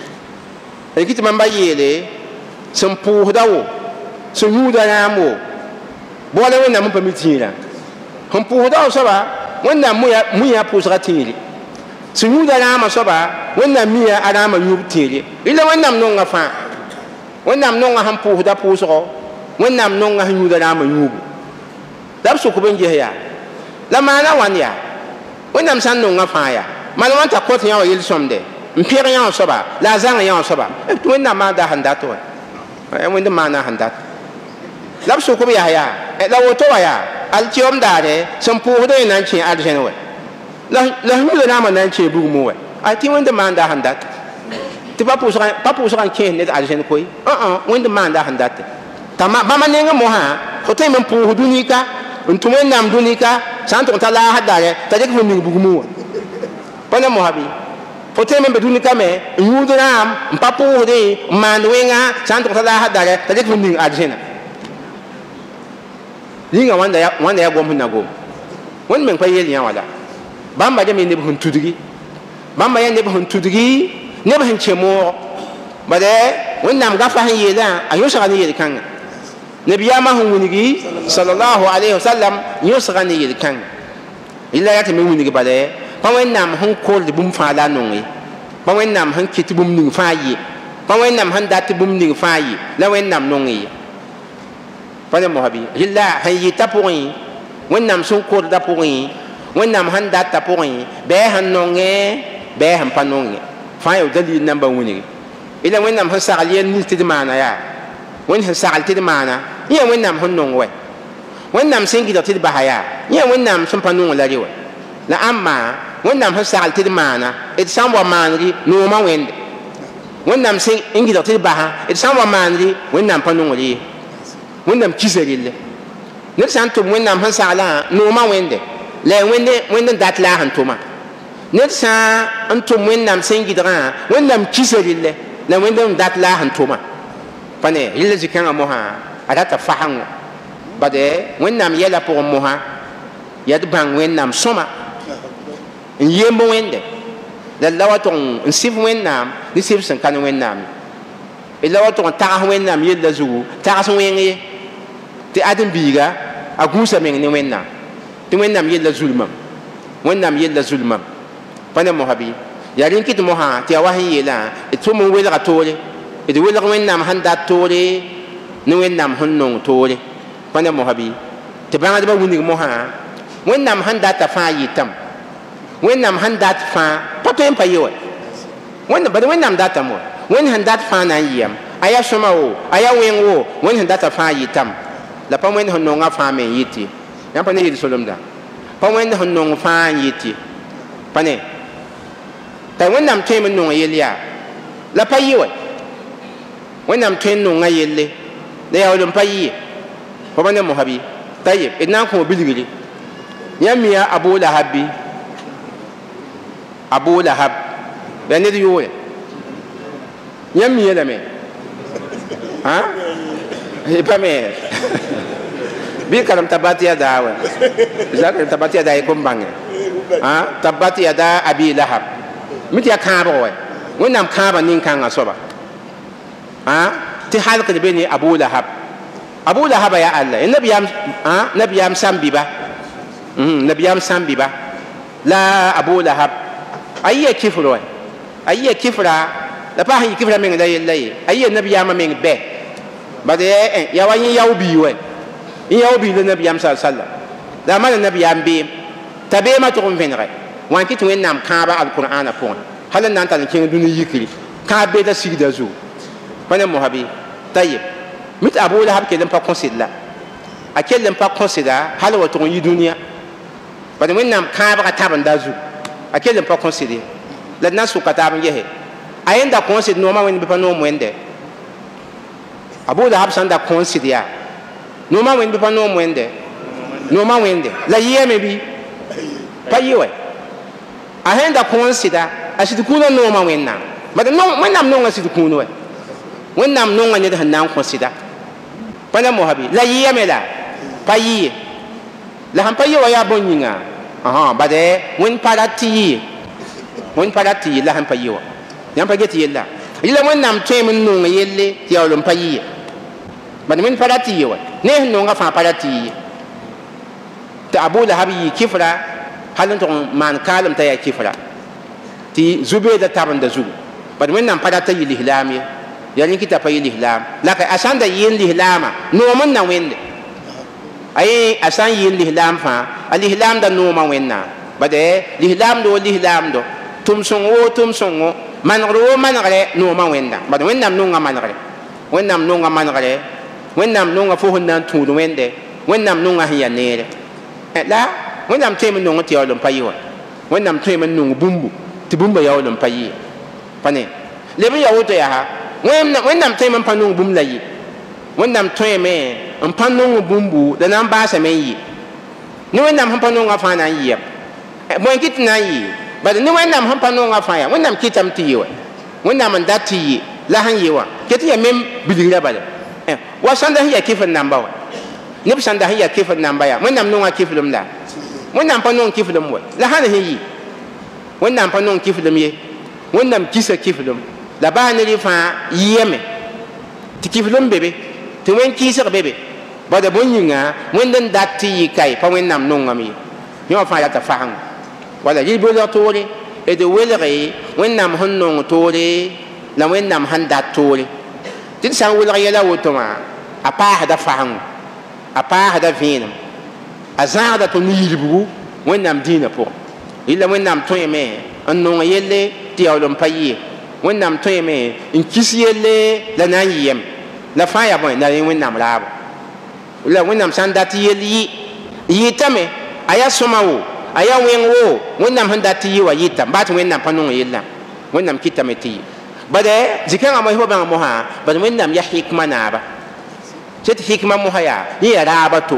e kiti man ba yele sun pu dawo sun yuda namo bo le wen nam pa mitira hon pu dawo so ba wen nam mu ya pu sa tiri sun yuda namo so ba wen nam mi ya arama yub tiri ila wen nam nonga fa wen nam nonga han pu da pu so wen nam nonga han yuda namo yub dab su ko ben je ya la mana wan ya wẽnnaam sã n nonga fãa yaa man wan ta kõt yã wa yel-sõmde n pẽg yã wã soaba la a zãng yã wã soaba tɩ wẽnnaam maan daa sẽn dat wã wẽnd maana sẽn dat la b sʋk b yaa yaa la woto wa yaa altiyom daare sẽn pʋʋsda n na n kẽ arzẽn wɛ la hũda naamã na n kẽ bugmẽ wɛ a tɩ wẽnd maanda sẽn dat tɩ pa pʋʋsga n kẽes ned arzẽn koe wẽnd maanda sẽn date t'a bãmba nengẽ mosã fo tõe me n pʋʋs dũnika n tʋm wẽnnaam dũnika sã n tʋg t'a laasd daare t'a dɩk fo ning bugmẽ wã pa ne mosã bɩ fo tõe me n be dũnika me n yũud rãam n pa pʋʋsde n maand wẽngã sã n tʋg t'a laasd daare t'a dɩk fo ning arzẽna yĩnga wãnda ya gom sẽn na gom wẽnd meng pa yel yã wala bãmba ya me neb sẽn tudgi bãmba ya neb sẽn tudgi neb sẽn kẽ moog bala wẽnnaam gafa sẽn yeelã a yõsga ne yel-kãngã nabiyaamã sẽn wilgi sallallahu alayhi wa sallam yõsga ne yel-kãngã yella yaa tɩ me wilg bala pa wẽnnaam sẽn kold bũmb fãa la a nong ye pa wẽnnaam sẽn kɩt bũmb ning fãa ye pa wẽnnaam sẽn dat bũmb ning fãa ye la wẽnnaam nong ye pa ne mosã bɩ yella sẽn yɩta pʋgẽ wẽnnaam sẽn korda pʋgẽ wẽnnaam sẽn data pʋgẽ bɩa sẽn nongẽ bɩa sẽn pa nongẽ fãa yaa dalil namba wilge ila wẽnnaam sẽn sagl yel nins tɩ d maana yaa wẽnd sẽn sagl tɩ d maana yẽ wẽnnaam sẽn nong wɛ wẽnnaam sẽn gɩdg tɩ d basa yaa yẽ wẽnnaam sẽn pa nong la rẽ wɛ la ãmba wẽnnaam sẽn sagl tɩ d maana d sã n wa maanegɩ noomã wẽnde wẽnnaam sẽn gɩdg tɩ d basa d sã n wa maanegɩ wẽnnaam pa nongr ye wẽnnaam kisa relle ned sã n tʋm wẽnnaam sẽn saglã noomã wẽnde la wẽnd n dat la a sẽn tʋma ned sã n tʋm wẽnnaam sẽn gɩdgã wẽnnaam kisa relle la wẽnd n dat la a sẽn tʋma pa ne rɩla zĩ-kãngã mosã a rata fasengo bade wẽnnaam yɛla pʋgẽ mosã yaa d bãng wẽnnaam sõma n yemb wẽnde la wa tʋg n sɩf wẽnnaam ne sɩf sẽn ka ne wẽnnaam la wa tʋg n tags wẽnnaam yella zugu tags wẽng ye tɩ ãdem-biiga a gũusa meng ne wẽnnaam tɩ wẽnnaam yella zulmam wẽnnaam yella zulmam pa ne mosã bɩ yaa rẽn kɩt mosã tɩ ya wa sẽn yeelã d tʋm n welga toore d welg wẽnnaam sẽn dat toore ne wẽnnaam sẽn nong toore pa ne mosã bɩ tɩ bãngdbã wilg mosã wẽnnaam sẽn data fãa yɩtame wẽnnaam sẽn dat fãa pa tõe n pa ye wɛ bad wẽnnaam datame wa wẽnd sẽn dat fãa na n yɩame a ya sõma wo a ya wẽng wo wẽnd sẽn data fãa yɩtame la pa wẽnd sẽn nongã fãa me n yɩt ye yãmb pa ne yel-solemda pa wẽnd sẽn nong fãa n yɩt ye pa ne t'a wẽnnaam tõe me n nong yell yaa la pa yɩ wɛ wẽnnaam tõe n nongã yelle la yaool n pa yɩ ye pa pa ne mosã bɩ t'a ye d na n kõ bilgri yãmb mi yaa abu lahab bɩ abu lahab yaa ned yoore yãmb mi yelame pa me bɩ karem tabat yada wɛ zakr tabat yada ye kõn bãnge tabat yada abi lahab mi tɩ yaa kãabg wɛ wẽnnaam kãaba nin-kãngã soaba tɩ halk d be ne abu lahaba yaa alla nabiyaam sãn biba nabiyaam sãn biba la abu lahab a yɩ ya kɩfr wɛ a yɩ ya kɩfra la pa sẽn yɩ kɩfra meng la yella ye a yɩ ya nabiyaamã meng bɛ bad ya wa yẽ yao bii wɛ yẽ yao bii la nabiyaam sa sallam la a mana nabiyaam beem t'a beemã tʋg n vẽnegɛ wan kɩ tɩ wẽnnaam kãaba alqur'ana pʋgẽ hal n na n tar n kẽng dũni yikri kãab beeda sigda zugu pa ne mosã bɩ t'a ye mi tɩ abu lahab kell n pa kõsd la a kell n pa kõsda hal wa tʋg n yi dũniyã bad wẽnnaam kãabga tabenda zugu a kell n pa kõsd ye la d na n sʋka taab n yɛse a yen da kõsd noomã wẽnd bɩ pa noom wẽnde abu lahab sãn da kõsd yaa noomã wẽnd bɩ pa noom wẽnde noomã wẽnde la yɩɛme bɩ pa yɩ wɛ a sẽn da kõsda a sɩd kũunã noomã wẽnnaam bad wẽnnaam nongã sɩd kũun wɛ wẽnnaam nongã ned sẽn na n kõsda pa ne mosã bɩ la yɩɛme la pa yɩ ye la sẽn pa yɩ wa yaa bõn yĩnga bad wẽnd pa rat tɩ yɩ wẽnd pa rat tɩ yɩ la sẽn pa yɩ wa yãmb pa get yella yɩla wẽnnaam tõeem n nong yelle tɩ yaool n pa yɩ ye bad wẽnd pa rat tɩ yɩ wa ne sẽn nongã fãa pa rat tɩ yɩ ye tɩ abu lahab yɩ kɩfra hal n tʋg n maan kaalem t'a yaa kɩfra tɩ zu-beeda tabenda zugu bad wẽnnaam pa rat t'a yɩ lislaam ye yaa rẽn kɩ t'a pa yɩ lislaam la a sã n da yɩɩn lislaamã noom n na wẽnde a sã n yɩɩn lislaam fãa a lislaam da noomã wẽnnaam bad lislaamdo wo lislaamdo tʋm-sõngo wo tʋm-sõngo manegr wo manegre noomã wẽnda bad wẽnnaam nongã manegre wẽnnaam nongã manegre wẽnnaam nongã fo sẽn na n tũud wẽnde wẽnnaam nonga sẽn yaa neere la wẽnnaam tõeem n nong tɩ yaool n pa yɩ wa wẽnnaam tõeem n nong bũmbu tɩ bũmba yaool n pa yɩ pa ne leb n ya woto yaa wẽnnaam tõeem n pa nong bũmb la yɩ wẽnnaam tõeeme n pa nong bũmbu la na n baasame n yɩ ne wẽnnaam sẽn pa nongã fãa na n yɩ bõe kɩt tɩ na n yɩ bala ne wẽnnaam sẽn pa nongã fãa yaa wẽnnaam kɩtame tɩ yɩ wa wẽnnaam n dat tɩ yɩ la sẽn yɩ wã ket ya mem bilgra bala wa sãnda sẽn yaa kɩf n namba wa neb sãnda sẽn yaa kɩf n namba yaa wẽnnaam nongã kɩflem la wẽnnaam pa nong kɩflem wa la sãn sẽn yɩ wẽnnaam pa nong kɩflem ye wẽnnaam kisa kɩflem la baa ne rɩ fãa yɩɛme tɩ kɩflem be be tɩ wẽn kɩɩsg be be bada bõn yĩnga wẽnd n dat tɩ yɩ kae pa wẽnnaam nongame ye yẽ wã fãa yata fasẽng wala yɩ belg toore d welge wẽnnaam sẽn nong toore la wẽnnaam sẽn dat toore tɩ d sã n welg yɛla woto wã a paasda fasẽngo a paasda vẽenem a zãagda tɩ niilbgu wẽnnaam dĩinã pʋgẽ yɩla wẽnnaam tõeme n nong yelle tɩ yaool n pa yɩɩ wẽnnaam tõeme n kis yelle la na n yɩɛm la fãa yaa bõe la rẽ wẽnnaam raabo la wẽnnaam sã n dat yell yɩ yɩtame a yaa sõma wo a yaa wẽng wo wẽnnaam sẽn dat tɩ yɩ wa yɩtame baa tɩ wẽnnaam pa nong yellã wẽnnaam kɩtame tɩ yɩ bad zĩ-kãngã mosã bãng mosã bad wẽnnaam yaa hikma naaba tɩ tɩ hikma mosã yaa yẽ yaa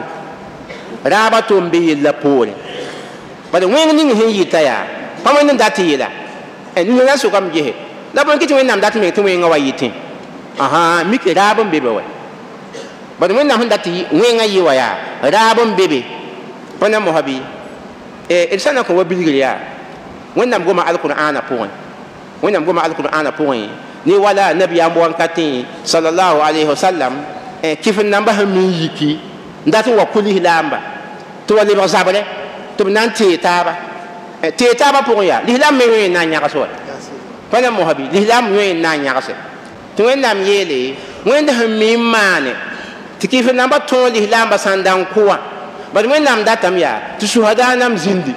raaba to n be yella poore bad wẽng ning sẽn yɩta yaa pa wẽnd n dat tɩ yɩla ning la sʋkame gese la bõe kɩ tɩ wẽnnaam dat me tɩ wẽngã wa yɩtẽ mik raab n be be wa bad wẽnnaam sẽn dat tɩ wẽngã yɩ wa yaa raab n be be pa na mosã bɩ d sã na kõ wa bilgr yaa wẽnnaam goma alqur'ana pʋgẽ wẽnnaam goma alqur'ana pʋgẽ ne wala nabiyaam wãnkatẽ sallallahu alayhi wa sallam kɩf n namba sẽn min yiki n dat n wa kʋls laamba tɩ wa lebg zabrɛ tɩ b na n tee taabã pʋgẽ yaa lislaam me yõe n na n yãgs wa pa na mosã bɩ lislaam yõe n na n yãgse tɩ wẽnnaam yeele wẽnd sẽn mi n maane tɩ kɩf n namba tõog lislaambã sã n da n kʋ wã bad wẽnnaam datame yaa tɩ suhada nam zĩndi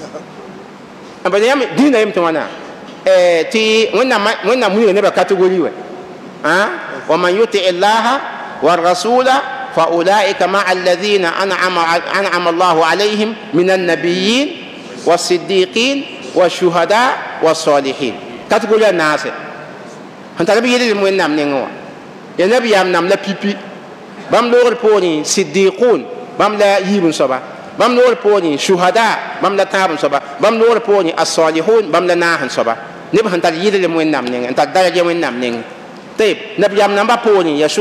bad yãmb dĩinã yem tɩ wãna tɩ wẽnnaam wilga nebã categori wa wa man yuti illaha wa rasula fa ulaika maa alladina an'ama allahu alayhim min annabiyin والصديقين والشهداء والصالحين categori a naase sẽn tar b yɩl m wẽnnaam nengẽ wã ya nabiyaam nam la pipi bãmb loogr poorẽ siddiqun bãmb la yiib n soaba bãmb loogr poorẽ shuhada bãmb la tãab n soaba bãmb loogr poorẽ asalihun bãmb la naas n soaba neb sẽn tar yɩl m wẽnnaam nengẽ n tar daraja wẽnnaam nengẽ tɩ nabiyaam nambã poorẽ ya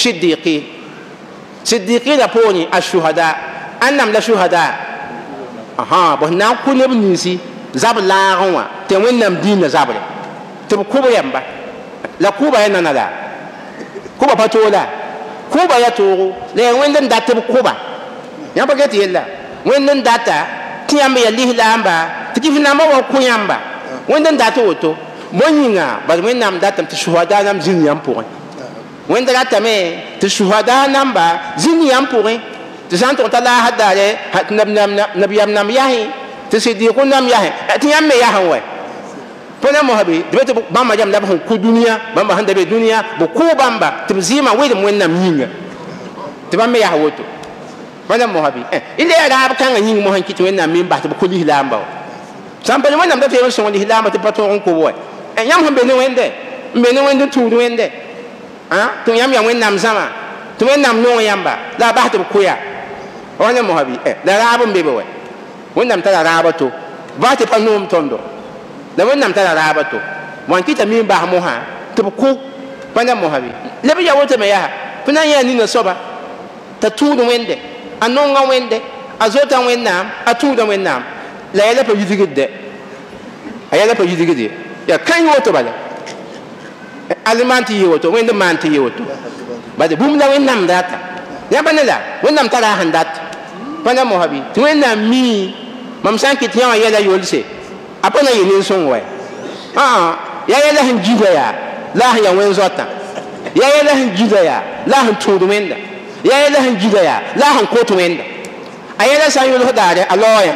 siddiqina poorẽ a shuhada ãn nam la shuhada bõs na n kʋ neb ninsi zab laagẽ wã tɩ wẽnnaam dĩinã zabre tɩ b kʋb yãmba la kʋba ya nana la kʋba pa toola kʋba ya toogo la ya wẽnd n dat tɩ b kʋba yã pa get yella wẽnd n data tɩ yãmb ya lislaamba tɩ kɩf nambã wa kʋ yãmba wẽnd n dat woto bõe yĩnga bad wẽnnaam datame tɩ suhada nam zĩnd yãmb pʋgẽ wẽnd ratame tɩ suhada namba zĩnd yãmb pʋgẽ tɩ sã n tʋg ta laasd daare nabiyaam nam yasẽ tɩ siddiqu nam yasẽ tɩ yãmb me yasẽ wɛ pa na mosã be tɩ be tɩ bãmba yam la b sẽn kʋ dũniyã bãmba sẽn da be dũniyã b kʋʋ bãmba tɩ b zɩɩmã wɩdm wẽnnaam yĩnga tɩ bãmb me yas woto pa na mosã bɩ y le yaa raab kãngã yĩng mosã n kɩ tɩ wẽnnaam me n bas tɩ b kʋ lislaamba wa sã n pa wẽnnaam da tõe n sõng lislaamba tɩ pa tõog n kʋb wɛ yãmb sẽn be ne wẽnde n be ne wẽnd n tũud wẽnde tɩ yãmb yaa wẽnnaam zãma tɩ wẽnnaam nong yãmba la a bas tɩ b kʋya wãna mosã bɩ la raab n be be wɛ wẽnnaam tara raaba to bas tɩ pa noom tõndo la wẽnnaam tara raaba to wan kɩta mi n bas mosã tɩ b kʋ pa na mosã bɩ la b ya wotame yaa fo na n yaa nina soaba t'a tũud wẽnde a nonga wẽnde a zota wẽnnaam a tũuda wẽnnaam la yɛla pa yidgd a yɛla pa yidgde ya kãn woto bala al maan tɩ yɩ woto wẽnd n maan tɩ yɩ woto bad bũmb la wẽnnaam data yã pa ne la wẽnnaam tara sẽn dat pa na mosã bɩ tɩ wẽnnaam mii mam sã n kɩt yã wã yɛla yolse a pa na yɩ nin-sõng wɛ ya yɛla sẽn gida yaa la sẽn ya wẽn zoatã ya yɛla sẽn gida yaa la sẽn tũud wẽnda ya yɛla sẽn gida yaa la sẽn kot wẽnda a yɛla sã n yʋls daare a laoyã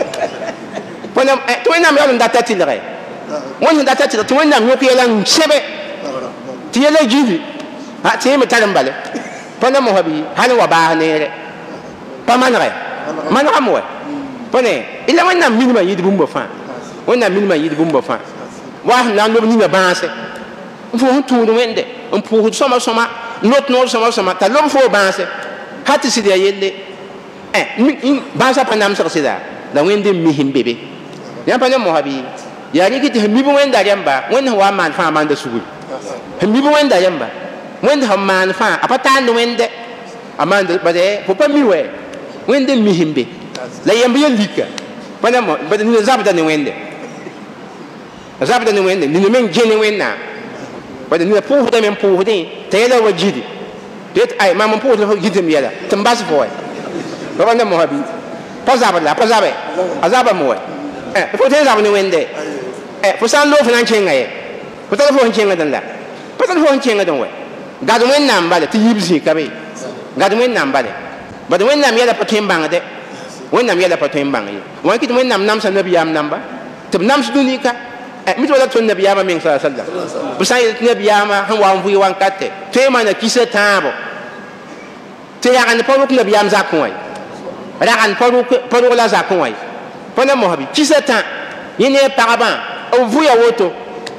tɩ wẽnnaam yaool n data tɩlgɛ wẽnd sẽn data tɩlg tɩ wẽnnaam yõk yɛla n sẽbe tɩ yɛla gidi tɩ yẽ me tar n bale pa na mosã bɩ hal wa baas neere pa manre manra mo pone ila wẽnnaam minimã yɩɩd bũmba fãa wẽnnaam minimã yɩɩd bũmba fãa wa sẽn na n lob ninga bãase n fo sẽn tũud wẽnde n pʋʋsd sõma-sõma not noor sõma-sõma t'a lob foo bãase ha tɩ sɩd yaa yelle bãasã pa namsg sɩda la wẽnd n mis n be be yã pa ne mosa bɩ yaa rɩk tɩ sẽn mib wẽnda rẽmba wẽnd sẽn wa n maan fãa maanda sugri sẽn mib wẽnda rẽmba wẽnd sẽn maan fãa a pa taand wẽnde a maand bad fo pa mi wɛ wẽnd n mis n be la yemb yel lika pa ne mo bad nina zabda ne wẽnde zabda ne wẽnde nina me n gẽ ne wẽnnaam bad nina pʋʋsdame n pʋʋsdẽ t'a yɛla wa gidi tɩ ay mam n pʋʋsd fo gɩtɩm yɛla tɩ n bas fo wɛ pa pa ne mosa bɩ pa zabd la pa zabe a zabame wɛ fo tɩ zab ne wẽnde fo sã n loog fo na n kẽnga ye fo tara fo sẽn kẽngd n la pa tara fo sẽn kẽngd n wɛ gad wẽnnaam bale tɩ yib zĩka be gad wẽnnaam bale bad wẽnnaam yɛla pa tõe n bãngde wẽnnaam yɛla pa tõe n bãng ye wã kɩ tɩ wẽnnaam namsa nabiyaam namba tɩ b nams dũnika mi tɩ wala tõnd nabiyaamã meng sa sallam b sã n yel tɩ nabiyaamã sẽn wa n vɩɩ wãnkate tõe n maana kisa tãabo tɩ ragend pa rʋk nabiyaam zakẽ wã ragend pa rʋg la zakẽ wã pa na mosbɩ kisa tã yẽ ne pagbã b vʋya woto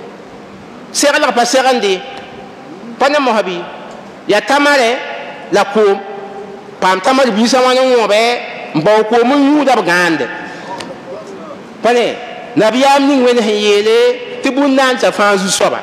segl pa segende pa na mosbɩ yaa tamare la koom paam tamar biisã wã n wõbe n bao koom n yũuda b gãande pa ne nabiyaam ning wẽnd sẽn yeele tɩ bũn-naan t'a fãa zu-soaba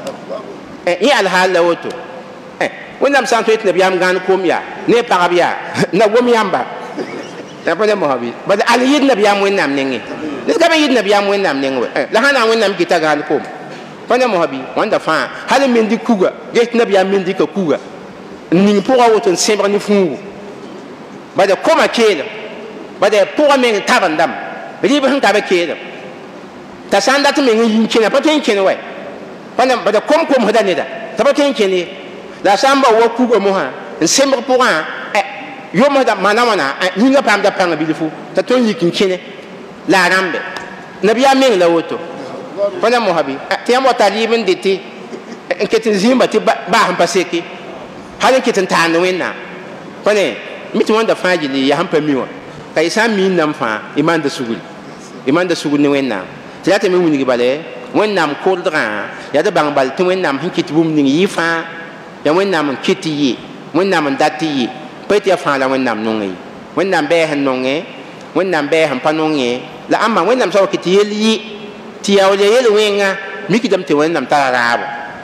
yẽ alhaal la woto wẽnnaam sã n tõe tɩ nabiyaam gãand kom yaa ne pagb yaa na gom yãmba pa ne mosbɩ bad al yɩɩd nabiyaam wẽnnaam nengẽ ned ka me yɩɩd nabiyaam wẽnnaam neng wɛ la sã n na n wẽnnaam kɩta gãand kom pa ne mosbɩ wãnda fãa hal n mendi kuga ges tɩ nabiyaam mendika kuga n ning pʋga woto n sẽbg ne fũugu bada koma keelem bada pʋga meng tabendame rɩɩb sẽn ka be keelem t'a sã n dat meng n yin kẽna pa tõe n kẽn wɛ bada kom-komsda neda t'a pa tõe n kẽn ye la sã n ba wa kuga mosã n sẽbg pʋgã yomsda mana wãna yĩngã paamda pãng bilfu t'a tõe n yik n kẽne la a rãmbe nabiyaam meng la woto pa na mosbɩ tɩ yãmb wa tar rɩɩb n dɩtɩ n ket n zĩimba tɩ baas n pa seke hal n ket n taand wẽnnaam pa ne mi tɩ wãnda fãa gilli yaa sẽn pa mi wã ka y sã n miin nam fãa y maanda sugri y maanda sugr ne wẽnnaam tɩ yaa tɩ me wilg bale wẽnnaam kʋldgã yaa d bãng bal tɩ wẽnnaam sẽn kɩt bũmb ning yɩ fãa yaa wẽnnaam n kɩt yɩ wẽnnaam n dat yɩ pa tɩ yaa fãa la wẽnnaam nong ye wẽnnaam bɛɛ sẽn nongẽ wẽnnaam bɛɛ sẽn pa nong ye la ãmba wẽnnaam sã wa kɩt yell yɩ tɩ yaa wala yel wẽnga mikdame tɩ wẽnnaam tara raabo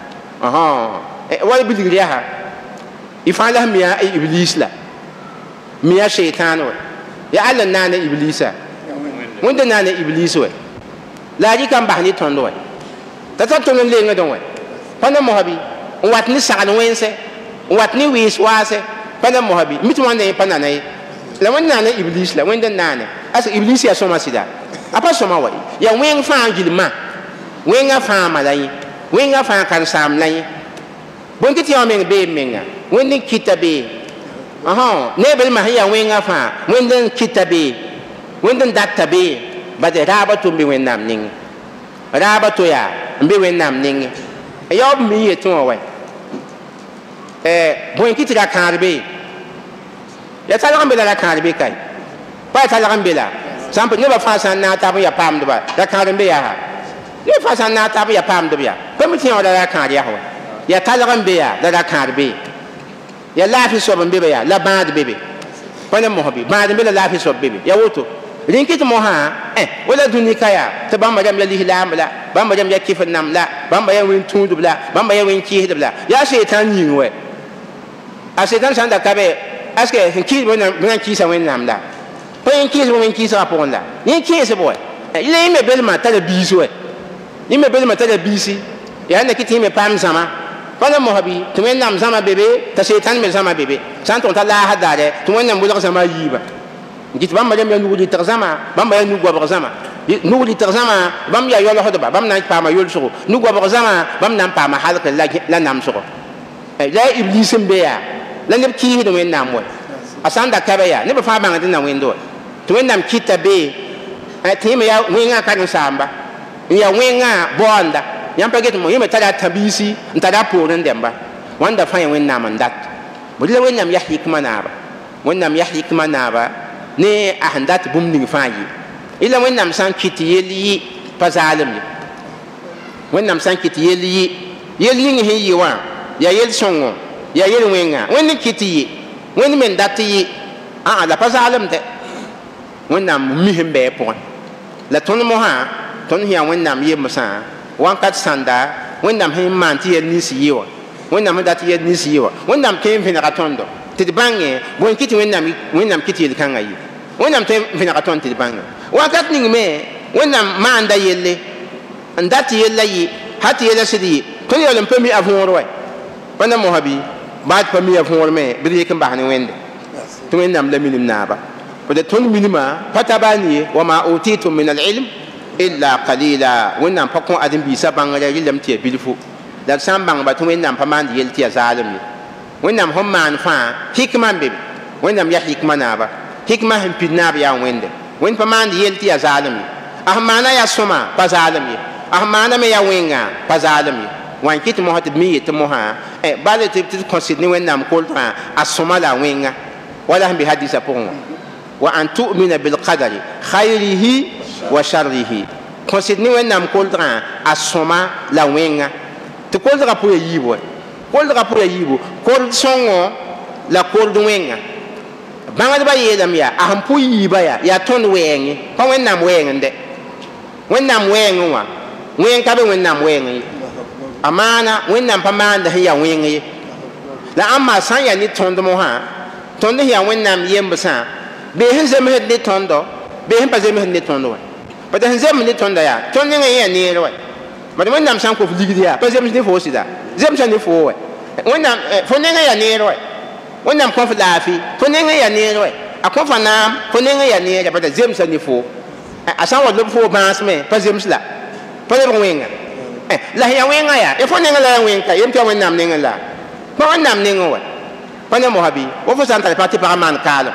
wala bilgr yaa y fãa la sẽn mi yaa iblis la mi yaa sheitaan wɛ yaa alla n naana iblisa wẽnda naana iblis wɛ la a rɩka n bas ne tõnd wɛ t'a tar tõnd n lengd wɛ pa na mosbɩ n wat ne sagl wẽnse n wat ne wees waase pa na mosbɩ mi tɩ wãnda yẽ pa nana ye la wẽnd naana iblis la wẽnd n naane asa iblis yaa sõma sɩda a pa sõma wa yaa wẽng fãa gilmã wẽngã fãama la yẽ wẽngã fãa karen-saam la yẽ bõn tɩ tɩ yã meng beem menga wẽnd n kɩta bee ne belma sẽn yaa wẽngã fãa wẽnd n kɩta bee wẽnd n data bee bad raaba to n be wẽnnaam nengẽ raaba to yaa n be wẽnnaam nengẽ yaob n mi n yetẽ wã wɛ bõe kɩ tɩ ra-kãad bee yaa talg n be la ra-kãad be ka pa yaa talg n be la sã n pa nebã fãa sã n na n tab n yaa paamdba ra-kãad n be yaa nebã fãa sã n na n tab n yaa paamdb yaa pa mi tɩ yã wã la ra-kãad yaa wɛ yaa talg n be yaa la ra-kãad bee ya laafɩ soab n be be yaa la bãad be be pa ne mosbɩ bãad n be la laafɩ soab be be ya woto rẽn kɩt mosã wala dũnika yaa tɩ bãmba rãmb ya lislaamb la bãmba rãmb ya kɩf nam la bãmba ya wẽn tũudb la bãmba ya wẽn kɩɩsdb la yaa sheitan yĩng wɛ a sheitan sã n da ka be aske sẽn kɩɩs b na n kɩɩsa wẽnnaam la pa yẽ kɩɩsb wẽn kɩɩsgã pʋgẽ la yẽ kɩɩsb wɛ la yẽ me belmã tara biis wɛ yẽ me belmã tara biisi yaa na kɩ tɩ yẽ me paam zãma pa na mosbɩ tɩ wẽnnaam zãma be be t'a sheitan me zãma be be sã n tʋg t'a laasd daare tɩ wẽnnaam welg zãma a yiiba n kɩt bãmba rãmb yaa nug rɩtg zãma bãmba yaa nu-goabg zãma nug rɩtg zãma bãmb yaa yolsdba bãmb na n paama yolsgo nu-goabg zãma bãmb na n paama halk la namsgo la iblis n be yaa la neb kɩɩsd wẽnnaam wɛ a sã n da ka be yaa neb fãa bãngd n na wẽnd wɛ tɩ wẽnnaam kɩta bee tɩ yẽ me yaa wẽngã karen-saamba n yaa wẽngã baoanda yãmb pa get mo yẽ me tara a tãbiisi n tara a poor n dẽmba wãnda fãa ya wẽnnaam n dat bõe la wẽnnaam yaa hikmã naaba wẽnnaam yaa hikma naaba ne a sẽn dat bũmb ning fãa yɩ ila wẽnnaam sã n kɩt yell yɩ pa zaalem ye wẽnnaam sã n kɩt yell yɩ yell yĩng sẽn yɩ wã yaa yell sõngo yaa yell wẽnga wẽnd n kɩt yɩ wẽnd me n dat yɩ la pa zaalem dɛ wẽnnaam mi sẽn bɩ pʋgẽ la tõnd mosã tõnd sẽn yaa wẽnnaam yembsã wãnkat sãnda wẽnnaam sẽn maan tɩ yell nins yɩ wã wẽnnaam sẽn dat yell nins yɩ wã wẽnnaam tõe n vẽnega tõndo tɩ d bãngẽ bõe kɩt wẽnnaam kɩt yel-kãngã yɩ wẽnnaam tõe n vẽnega tõnd tɩ d bãngã wãnkat ning me wẽnnaam maanda yelle n dat yella yɩ ha tɩ yella sɩd yɩ tõnd yaool n pa mi a võor wɛ pa na mosã bɩ baa tɩ pa mi a võor me bɩ d yek n bas ne wẽnde tɩ wẽnnaam la minim naaba bd tõnd minimã pa ta baan ye wa ma utitum min alilm illa qalila wẽnnaam pa kõ ãdem-biisã bãngrã yɩlame tɩ ya bilfu la d sã n bãngba tɩ wẽnnaam pa maand yell tɩ ya zaalem ye wẽnnaam sẽn maan fãa hikma n be be wẽnnaam yaa hikma naaba hikma sẽn pid naab yaa wẽnde wẽnd pa maand yell tɩ ya zaalem ye a sẽn maana yaa sõma pa zaalem ye a sẽn maana me yaa wẽngã pa zaalem ye wan kɩt mosã tɩ d mi yetɩ mosã bal tɩ d kõsd ne wẽnnaam koldrã a sõma la a wẽngã wala sẽn be hadisã pʋgẽ wã wa an tu'mina bilqadari khayrihi wa sharrihi kõsd ne wẽnnaam koldrã a sõma la wẽngã tɩ koldrã pʋra yiib wa koldrã pʋra yiibu kold sõngo la kold wẽngã bãngdbã yeelame yaa a sẽn pʋ yiibã yaa tõnd wɛɛngẽ pa wẽnnaam wɛɛngẽ dɛ wẽnnaam wɛɛngẽ wã wẽng ka be wẽnnaam wɛɛngẽ ye a maana wẽnnaam pa maanda sẽn yaa wẽng ye la ãmma sã n yaa ne tõnd mosã tõnd sẽn yaa wẽnnaam yembsã bee sẽn zemsd ne tõndo bee sẽn pa zemsd ne tõnd wã bad sẽn zems ne tõnda yaa tõnd nengã yẽ yaa neer wɛ bad wẽnnaam sã n kõ f ligd yaa pa zems ne foo sɩda zemsa ne foo wɛ wẽnnaam fo nengã yaa neer wɛ wẽnnaam kõ f laafɩ fo nengã yaa neer wɛ a kõ fa naam fo nengã yaa neer bada zemsa ne foo a sã n wa lob foo bãasme pa zems la pa lebg wẽnga la sẽn yaa wẽngã yaa fo nengã la yaa wẽng ka yem tɩ yaa wẽnnaam nengẽ la pa wẽnnaam nengẽ wɛ pa ne mosã bɩ wa fo sã n tar pa tɩ pagã maan kaalem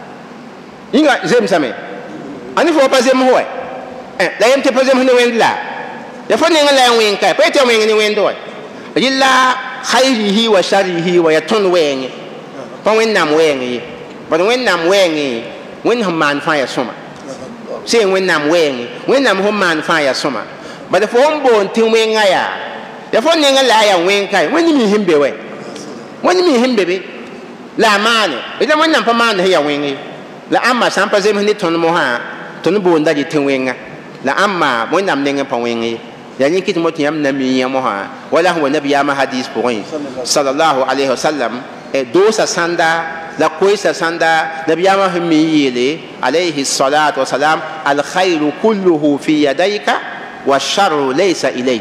yĩnga zemsame a ne fo pa zems wɛ la yem tɩ pa zems ne wẽnd la ya fo nengẽ la yaa wẽng ka pa yetɩ yaa wẽng ne wẽnd wɛ rɩla khayrihi wa sharrihi wa ya tõnd wɛɛngẽ pa wẽnnaam wɛɛngẽ ye bad wẽnnaam wɛɛngẽ wẽnd sẽn maan fãa ya sõma sẽn wẽnnaam wɛɛngẽ wẽnnaam sẽn maan fãa ya sõma bad fo sẽn boond tɩ wẽngã yaa ya fo nengẽ la a yaa wẽng ka wẽnd mi sẽn be wɛ wẽnd mi sẽn be be la a maane la wẽnnaam pa maand sẽn yaa wẽng ye la ãmma sã n pa zems ne tõnd mosã tõnd boonda rɩ tɩ wẽngã la ãmma wẽnnaam nengẽ pa wẽng ye ya ni kit mot yam na mi ya moha wala huwa nabiyama hadis point sallallahu alaihi wasallam e dosa sanda la koisa sanda nabiyama mi yele alaihi salatu wasalam al khairu kulluhu fi yadayka wa sharru laysa ilayk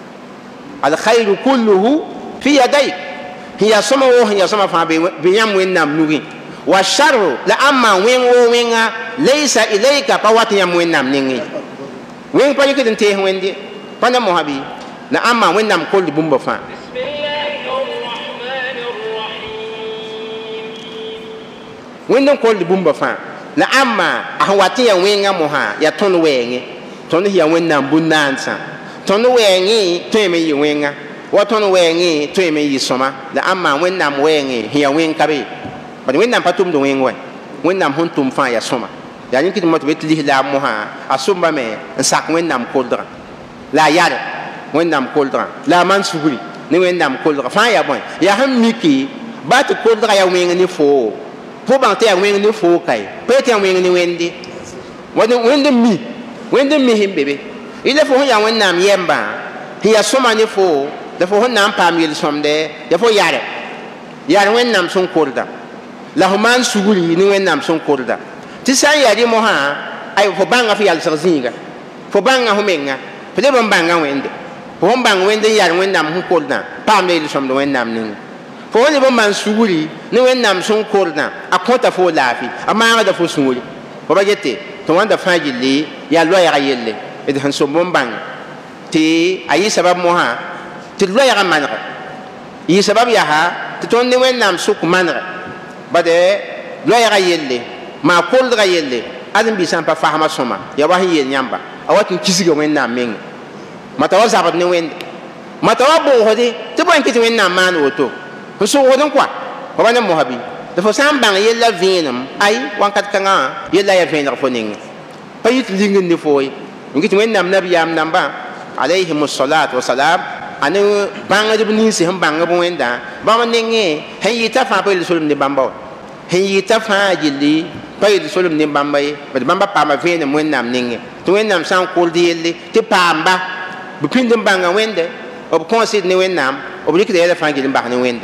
al khairu kulluhu fi yadayk hiya sama fa be yam wennam nugi wa sharru la amma wenga laysa ilayka pa wat yam wennam ningi wen pa yikidin te wendi pana mohabi na amma wẽnnaam kold bũmba fãa wẽnd n kold bũmba fãa la amma a sẽn wat n yaa wẽngã mosã yaa tõnd wɛɛngẽ tõnd sẽn yaa wẽnnaam bũn-naansã tõnd wɛɛngẽ tõeme n yɩ wẽnga wa tõnd wɛɛngẽ tõeme n yɩ sõma la amma wẽnnaam wɛɛngẽ sẽn yaa wẽng ka be bad wẽnnaam pa tʋmd wẽng wɛ wẽnnaam sẽn tʋm fãa yaa sõma yaa yẽ kɩt mot be tɩ lislaam mosã a sʋmbame n sak wẽnnaam koldgã la a yare wẽnnaam koldgã la a man sugri ne wẽnnaam koldgã fãa yaa bõe yaa sẽn miki ba tɩ koldgã yaa wẽng ne foo fo bãng tɩ yaa wẽng ne foo kae pa yetɩ yaa wẽng ne wẽnde wẽnd n mi sẽn be be yɩla fo sẽn yaa wẽnnaam yɛmbã sẽn yaa sõma ne foo la fo sẽn na n paam yel-sõmde ya fo yare wẽnnaam sẽn kolda la fo maan sugri ne wẽnnaam sẽn kolda tɩ sã n yaa rɩ mosã ay fo bãnga fo yalsg zĩiga fo bãnga fo menga fo leb n bãnga wẽnde fo sẽn bãng wẽnd n yar wẽnnaam sẽn koldã paam la yel-sõmd wẽnnaam ninga fo leb n maan sugri ne wẽnnaam sẽn koldã a kõta fo laafɩ a maagda fo sũuri fo ba gete tɩ wãnda fãa gilli yaa loɛɛgã yelle d sẽn sõmb n bãng tɩ a yɩ sabab mosã tɩ d loɛɛgã manege yɩ sabab yaa tɩ tõnd ne wẽnnaam sʋk manege bad loɛɛgã yelle maa koldgã yelle adem-bi sã n pa fasma sõma ya wa sẽn yeel yãmba a wat n kisga wẽnnaam menge mata wa zabd ne wẽnde mata wa boosde tɩ bõe n kɩt wẽnnaam maan woto n sʋgd n kɔa fa ba ne mosã bɩ fo sam bang yella veenem ay wankat kanga yella ya veener fo ning pa yit lingin ni fo ngit wen nam nabiyam namba alayhi musallatu wassalam anu bang de ni si ham bang bo wenda ba man ninge hen yita fa pa sulum ni bamba hen yita fa jilli pa yit sulum ni bamba ba bamba pa ma veenem wen nam ninge to wen nam san kol di yelli ti pamba bu pindum banga wende ob konsid ni wen nam ob lik de fa gilin ba ni wende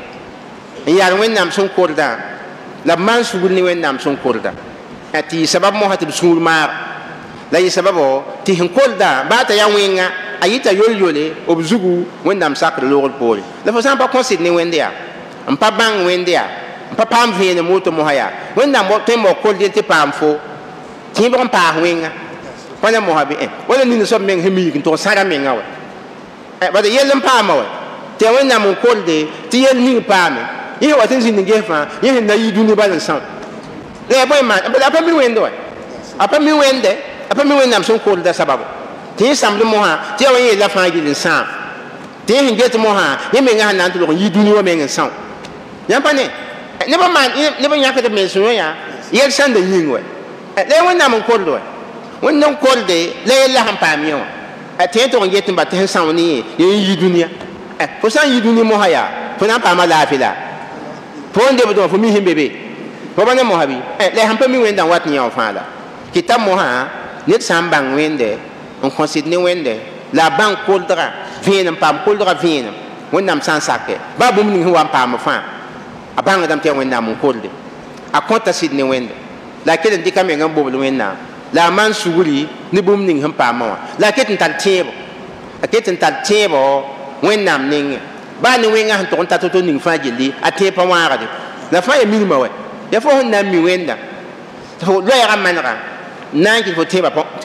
yar wen nam sun korda la man sugul ni wen nam sun korda ati sabab mo hatib sul mar la yi sababo ti hin korda ba ta ya wenga ayita yole ob zugu wen nam sakre logol poli la fo sam pa konsid ni wende ya am pa bang wende ya pa pam vene moto mo haya wen nam mo tembo koldi ti pam fo ti bon pa wenga wana mo habi wala ni so men hemi kin to sara men ngawa ba de yelem pa ma wa te wen nam kolde ti yel ni pa me yi wa tin sin nge fa yi na yi duni ba san le boy man ba pa mi wendo apa mi wende apa mi wendam son kolda sababu ti samlu mo ha ti wa yi la fa gi san ti hin get mo ha yi me nga nan to yi duni wa men san yan pa ne ba man ne ba nyaka de men so ya yel san de yin wa le wendam koldo wen non kolde le la ham pa mi wa ati to nge tin ba tin san ni yi dunia fo san yi duni mo ha ya fo na pa ma la fi la fonde bodo fo mi himbe fo bana mo habi le hampa mi wenda wat ni awfala kitab mo ha net sambang wende on consid ni wende la ban koldra vien pam koldra vien wonnam san sakke babum ni huwa pam fa abanga dam te wenda mo kolde a konta sid ni wende la kelen dikame ngam bobu wenda la man suguri ni bum ni hum pam wa la keten tal tebo a keten tal tebo wennam ning ba ni wenga han ton tato ning fa jili ate pa wara de la fa ya minima we ya fo hon na mi wenda fo lo ya manra nan ki fo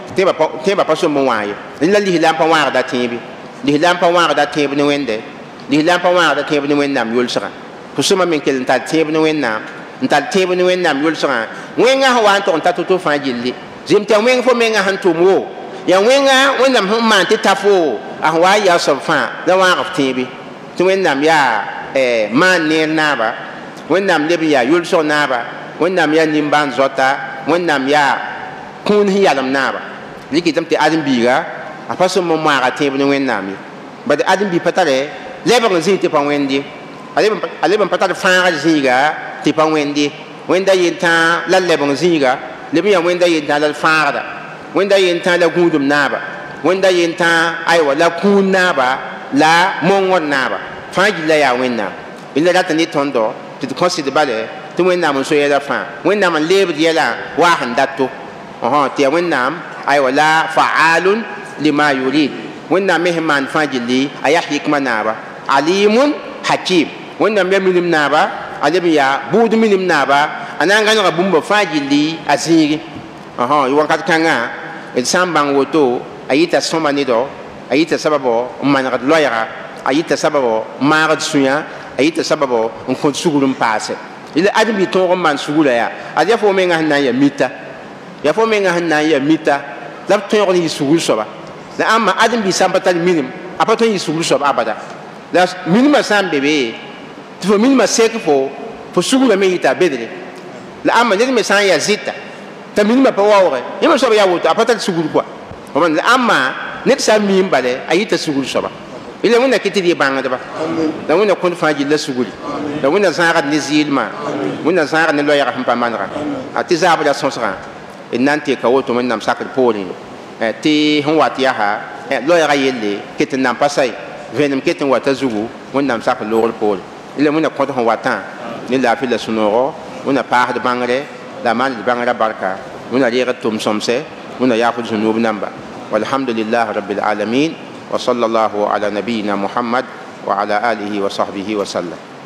teba pa so mo waye la li lam pa wara da tebi li lam pa wara da tebi ni wende li lam pa wara da tebi ni wendam yol sara fo so ma min kel ta tebi ni wendam ntal tebi ni wendam yol sara wenga ha wan ton tato to fa jili zim te wenga fo menga han to mo ya wenga wendam hon man te tafo a wa ya so fa la wara tebi tu wennam ya man ne naba wennam le ya yul so naba wennam ya nimban zota wennam ya kun hiyalam naba liki tamte adam biga apaso mo mara te bne wennam ba de adam bi patale le ba ngi te pa wendi ale ban patale fanga ziga te pa wendi wenda yenta la le ban ziga le bi ya wenda yenta la fanga wenda yenta la gudum naba wenda yenta ay wala kun naba la mongon naba faji la ya wenna illa data ni tondo to consider bale to wenna mon so yela fa wenna man lebe yela wa han datto te wenna ay wala fa'alun lima yurid wenna mehman faji li ayah hikma naba alimun hakim wenna me minim naba alibi ya budu minim naba ananga no bumba faji li aziri yu wakat kanga el sambang woto ayita soma ni do ayita sababo managad loyara ayita sababo marad suya ayita sababo on kon sugulum passe ila admi to man sugula ya adia fo menga hanna ya mita ya fo menga hanna ya mita la to ni sugul soba la amma admi sampatal minim apato ni sugul soba abada la minima sam bebe to minima sekfo fo sugula meita bedre la amma ne me san ya zita ta minima pa wawre yima soba ya woto apatal sugul kwa la amma net sa mi mbale ayita sugul soba ila wona kitiri banga daba da wona kon faji la suguli da wona zarat ni zilma wona zarat ni loya hampa manra ati zabu da sonsra enante ka woto men nam sakal poli ti hon watiya ha loya ga yelle kitin nam pasai venem kitin wata zugu wona nam sakal logol poli ila wona kon hon watan ni la fi la sunoro wona pa de bangre da man de bangara barka wona rega tum somse wona yafu zunub namba walhamdulillah rabbil alamin وصلى الله على نبينا محمد وعلى آله وصحبه وسلم.